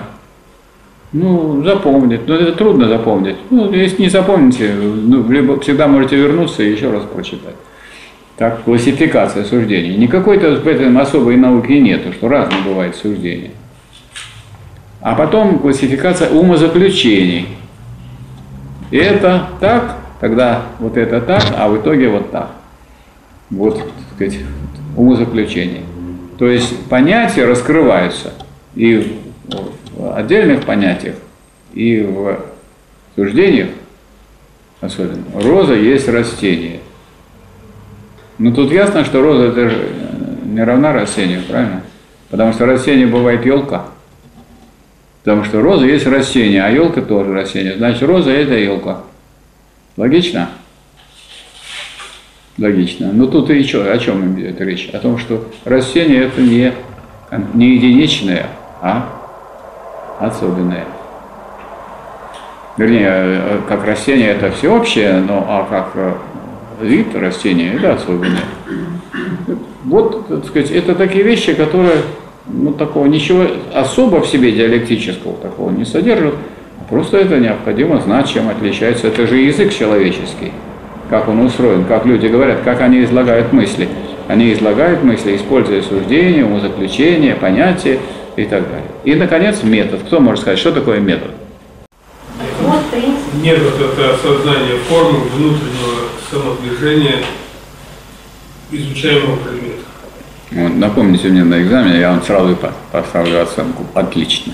Ну, запомнить. Ну, это трудно запомнить. Ну, если не запомните, ну, либо всегда можете вернуться и еще раз прочитать. Так, классификация суждений. Никакой-то в этом особой науки нету, что разные бывают суждения. А потом классификация умозаключений. И это так, тогда вот это так, а в итоге вот так. Вот, так сказать, умозаключение. То есть понятия раскрываются и в отдельных понятиях, и в суждениях особенно. Роза есть растение. Ну тут ясно, что роза это же не равна растению, правильно? Потому что растение бывает елка. Потому что роза есть растение, а елка тоже растение. Значит, роза это елка. Логично? Логично. Но тут и что, о чем идет речь? О том, что растение это не, не единичное, а особенное. Вернее, как растение это всеобщее, но а как вид растения это особенное. Вот, так сказать, это такие вещи, которые ну, такого ничего особо в себе диалектического такого не содержат. Просто это необходимо знать, чем отличается. Это же язык человеческий. Как он устроен, как люди говорят, как они излагают мысли. Они излагают мысли, используя суждения, умозаключения, понятия и так далее. И, наконец, метод. Кто может сказать, что такое метод? Вот принцип. Метод – это осознание формы внутреннего самодвижения изучаемого предмета. Вот, напомните мне на экзамене, я вам сразу поставлю оценку. Отлично.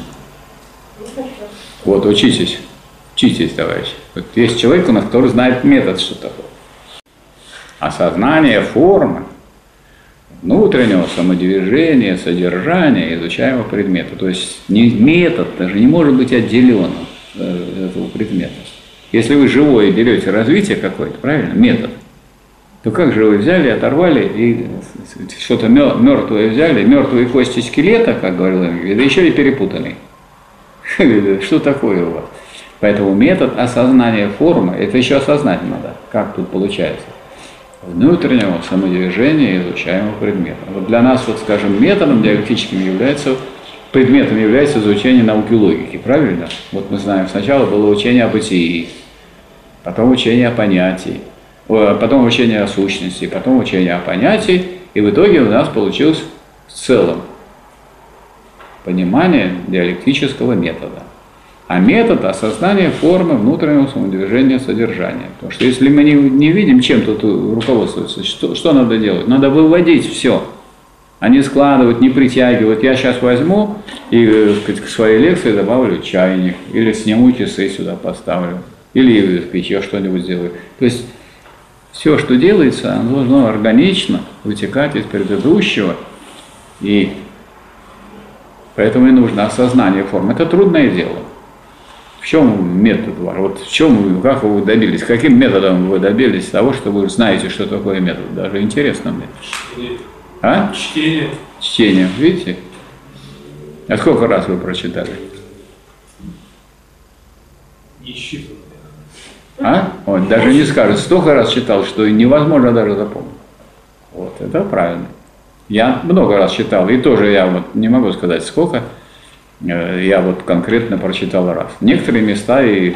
Вот, учитесь. Учитесь, товарищи. Вот есть человек у нас, который знает метод, что такое. Осознание формы внутреннего самодвижения, содержания изучаемого предмета. То есть не, метод даже не может быть отделен от этого предмета. Если вы живое берете развитие какое-то, правильно, метод, то как же вы взяли, оторвали и что-то мертвое взяли, мертвые кости скелета, как говорил Энгельс, да еще и перепутали. Что такое у вас? Поэтому метод осознания формы, это еще осознать надо, как тут получается. внутреннего самодвижения изучаемого предмета. Вот для нас, вот, скажем, методом диалектическим является, предметом является изучение науки логики, правильно? Вот мы знаем, сначала было учение о бытии, потом учение о понятии, потом учение о сущности, потом учение о понятии, и в итоге у нас получилось в целом понимание диалектического метода. А метод – осознание формы внутреннего самодвижения содержания. Потому что если мы не, не видим, чем тут руководствуется, что, что надо делать? Надо выводить все, а не складывать, не притягивать. Я сейчас возьму и, сказать, к своей лекции добавлю чайник, или сниму часы сюда поставлю, или, сказать, я что-нибудь сделаю. То есть все, что делается, оно должно органично вытекать из предыдущего, и поэтому и нужно осознание формы. Это трудное дело. В чем метод ваш? Вот в чем вы, как вы добились? Каким методом вы добились того, что вы знаете, что такое метод? Даже интересно мне. Чтение. А? Чтение. Чтение, видите? А сколько раз вы прочитали? Не считано. А? Вот, даже не скажут. Столько раз читал, что невозможно даже запомнить. Вот, это правильно. Я много раз читал, и тоже я вот не могу сказать сколько. Я вот конкретно прочитал раз. Некоторые места и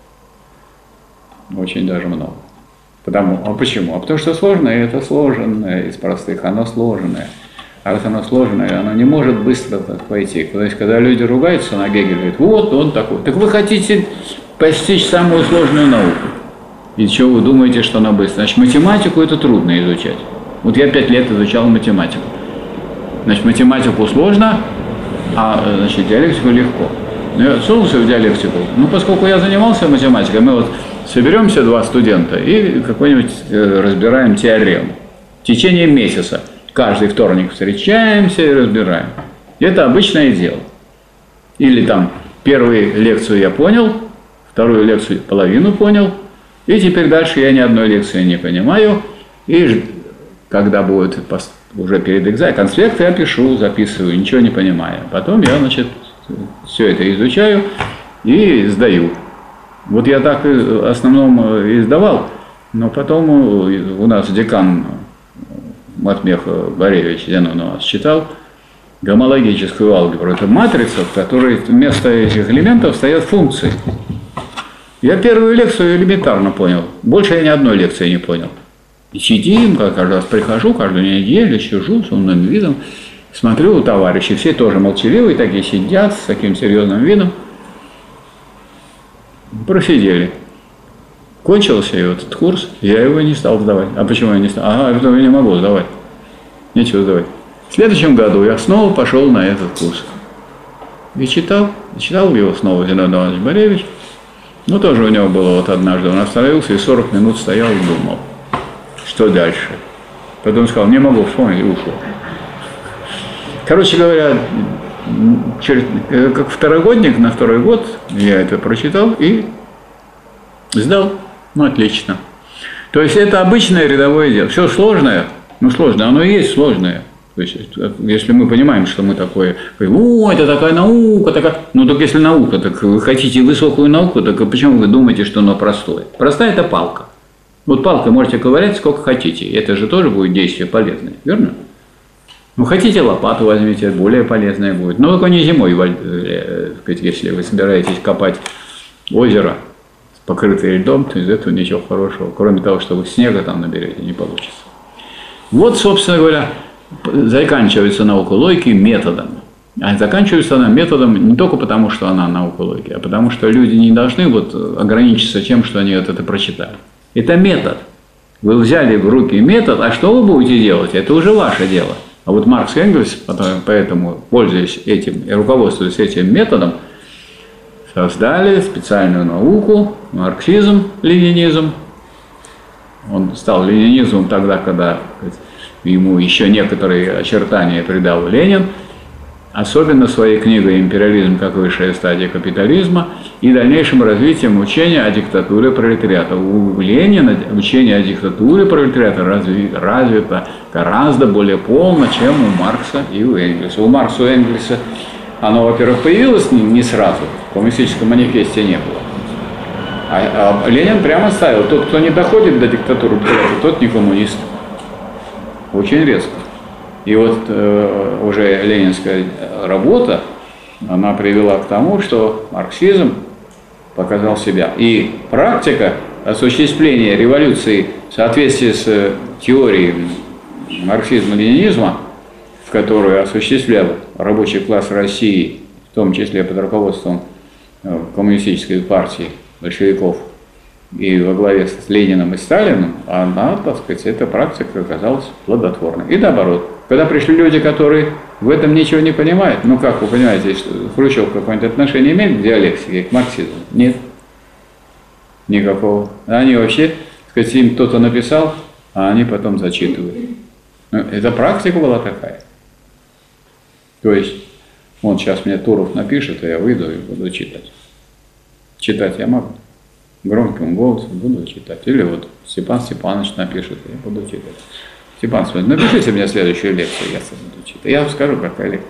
очень даже много. Потому, а почему? А потому что сложное, это сложенное из простых, оно сложное. А раз оно сложное, оно не может быстро так пойти. То есть, когда люди ругаются на Гегеля, говорят, вот он такой. Так вы хотите постичь самую сложную науку. И что вы думаете, что она быстро? Значит, математику это трудно изучать. Вот я пять лет изучал математику. Значит, математику сложно, а, значит, диалектику легко. Но я сунулся в диалектику. Ну, поскольку я занимался математикой, мы вот соберемся, два студента, и какой-нибудь э, разбираем теорему. В течение месяца. Каждый вторник встречаемся и разбираем. Это обычное дело. Или там первую лекцию я понял, вторую лекцию половину понял, и теперь дальше я ни одной лекции не понимаю, и когда будет уже перед экзаменом, конспект я пишу, записываю, ничего не понимаю. Потом я, значит, все это изучаю и сдаю. Вот я так в основном и сдавал, но потом у нас декан Матмех Боревич Зенон у нас читал гомологическую алгебру. Это матрица, в которой вместо этих элементов стоят функции. Я первую лекцию элементарно понял, больше я ни одной лекции не понял. И сидим, каждый раз прихожу, каждую неделю сижу с умным видом, смотрю, товарищи все тоже молчаливые, такие сидят с таким серьезным видом. Просидели. Кончился этот курс, я его не стал сдавать. А почему я не стал? Ага, этого я не могу сдавать. Нечего сдавать. В следующем году я снова пошел на этот курс. И читал, читал его снова Зенон Иванович Боревич. Ну, тоже у него было вот однажды, он остановился и сорок минут стоял и думал, что дальше. Потом сказал, не могу вспомнить, и ушел. Короче говоря, через, как второгодник на второй год я это прочитал и сдал. Ну, отлично. То есть это обычное рядовое дело. Все сложное, ну сложное, оно и есть сложное. То есть, если мы понимаем, что мы такое, о, это такая наука, такая. Ну, так если наука, так вы хотите высокую науку, так почему вы думаете, что оно простое? Простая – это палка. Вот палкой можете ковырять сколько хотите, это же тоже будет действие полезное, верно? Ну, хотите лопату возьмите, более полезное будет. Но только не зимой, если вы собираетесь копать озеро, покрытое льдом, то из этого ничего хорошего, кроме того, что вы снега там наберете, не получится. Вот, собственно говоря, заканчивается наука логики методом. А заканчивается она методом не только потому, что она наука логики, а потому что люди не должны вот ограничиться тем, что они вот это прочитали. Это метод. Вы взяли в руки метод, а что вы будете делать, это уже ваше дело. А вот Маркс и Энгельс, поэтому, пользуясь этим и руководствуясь этим методом, создали специальную науку, марксизм, ленинизм. Он стал ленинизмом тогда, когда ему еще некоторые очертания придал Ленин, особенно своей книгой «Империализм как высшая стадия капитализма» и дальнейшим развитием учения о диктатуре пролетариата. У Ленина учение о диктатуре пролетариата развито гораздо более полно, чем у Маркса и у Энгельса. У Маркса и Энгельса оно, во-первых, появилось не сразу, в коммунистическом манифесте не было. А, а Ленин прямо ставил, тот, кто не доходит до диктатуры, тот не коммунист. Очень резко. И вот э, уже ленинская работа, она привела к тому, что марксизм показал себя. И практика осуществления революции в соответствии с теорией марксизма-ленинизма, в которую осуществлял рабочий класс России, в том числе под руководством коммунистической партии большевиков и во главе с Лениным и Сталиным, она, так сказать, эта практика оказалась плодотворной. И наоборот, когда пришли люди, которые в этом ничего не понимают, ну как вы понимаете, что Хрущев какое-нибудь отношение имеет к диалектике, к марксизму? Нет. Никакого. Они вообще, так сказать, им кто-то написал, а они потом зачитывают. Ну, эта практика была такая. То есть, вот сейчас мне Туров напишет, а я выйду и буду читать. Читать я могу. Громким голосом буду читать. Или вот Степан Степанович напишет, я буду читать. Степан Степанович, напишите мне следующую лекцию, я буду читать. Я вам скажу, какая лекция.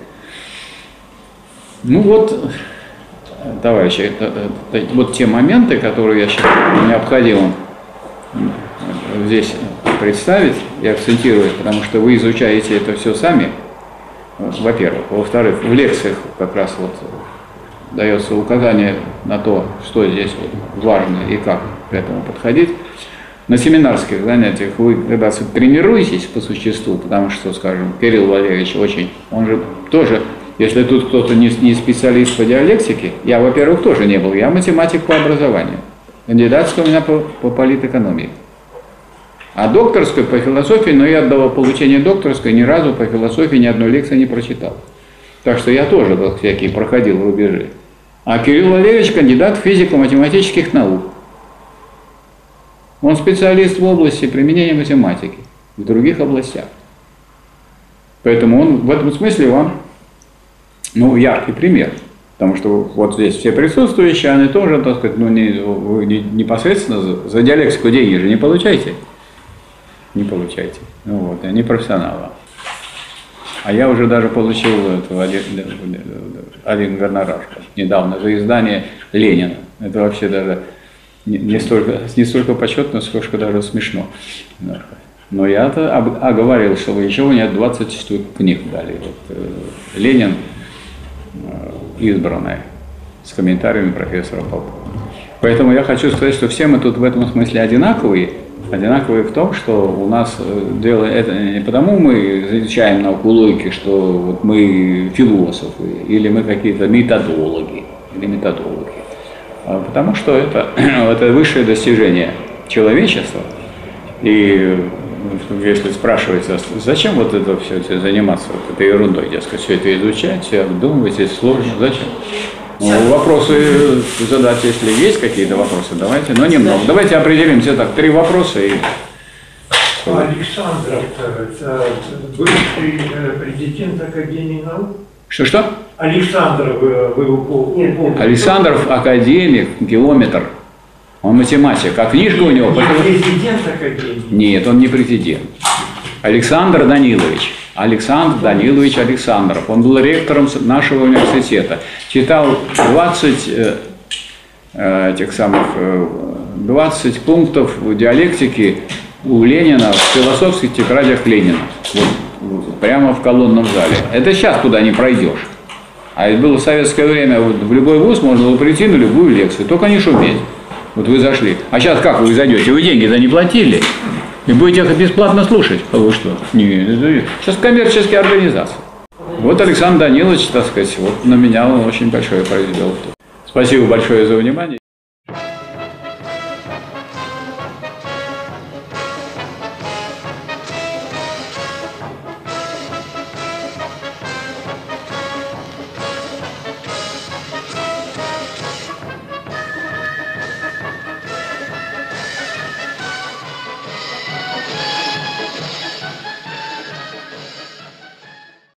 Ну вот, товарищи, это, это, вот те моменты, которые я считаю необходимым здесь представить и акцентировать, потому что вы изучаете это все сами, во-первых. Во-вторых, в лекциях как раз вот дается указание на то, что здесь вот важно и как к этому подходить. На семинарских занятиях вы когда тренируетесь по существу, потому что, скажем, Кирилл Валерьевич очень, он же тоже, если тут кто-то не, не специалист по диалектике, я, во-первых, тоже не был, я математик по образованию, кандидатская у меня по, по политэкономии. А докторскую по философии, но я до получения докторской ни разу по философии ни одной лекции не прочитал. Так что я тоже так, всякие проходил рубежи. А Кирилл Валерьевич кандидат физико-математических наук. Он специалист в области применения математики, в других областях. Поэтому он в этом смысле вам, ну, яркий пример. Потому что вот здесь все присутствующие, они тоже, так сказать, ну, не, вы не, непосредственно за, за диалектику деньги же не получаете. Не получаете. Ну вот, они профессионалы. А я уже даже получил это, один, один гонорар недавно за издание Ленина. Это вообще даже не, не, столько, не столько почетно, сколько даже смешно. Но я-то оговорил, что еще у меня двадцать штук книг дали. Вот, э, Ленин, э, избранная, с комментариями профессора Попова. Поэтому я хочу сказать, что все мы тут в этом смысле одинаковые. Одинаковые в том, что у нас дело это не потому мы изучаем науку логики, что вот мы философы, или мы какие-то методологи, или методологи, а потому что это, это высшее достижение человечества. И если спрашивается, зачем вот это все заниматься вот этой ерундой, дескать, все это изучать, все обдумывать, это сложно, зачем? Ну, вопросы задать, если есть какие-то вопросы, давайте, но немного. Давайте определимся так, три вопроса и... Александров, бывший президент Академии наук? Что-что? Александров, вы упомните. Александров академик, геометр. Он математик. А книжка у него... Не президент Академии? Нет, он не президент. Александр Данилович. Александр Данилович Александров. Он был ректором нашего университета. Читал двадцать э, этих самых э, двадцать пунктов диалектики у Ленина в философских тетрадях Ленина. Вот, прямо в колонном зале. Это сейчас туда не пройдешь. А это было в советское время, вот, в любой вуз можно было прийти на любую лекцию, только не шуметь. Вот вы зашли. А сейчас как вы зайдете? Вы деньги-то не платили. И будете их бесплатно слушать? А вы что? Нет, сейчас коммерческие организации. Вот Александр Данилович, так сказать, вот на меня он очень большое произвел. Спасибо большое за внимание.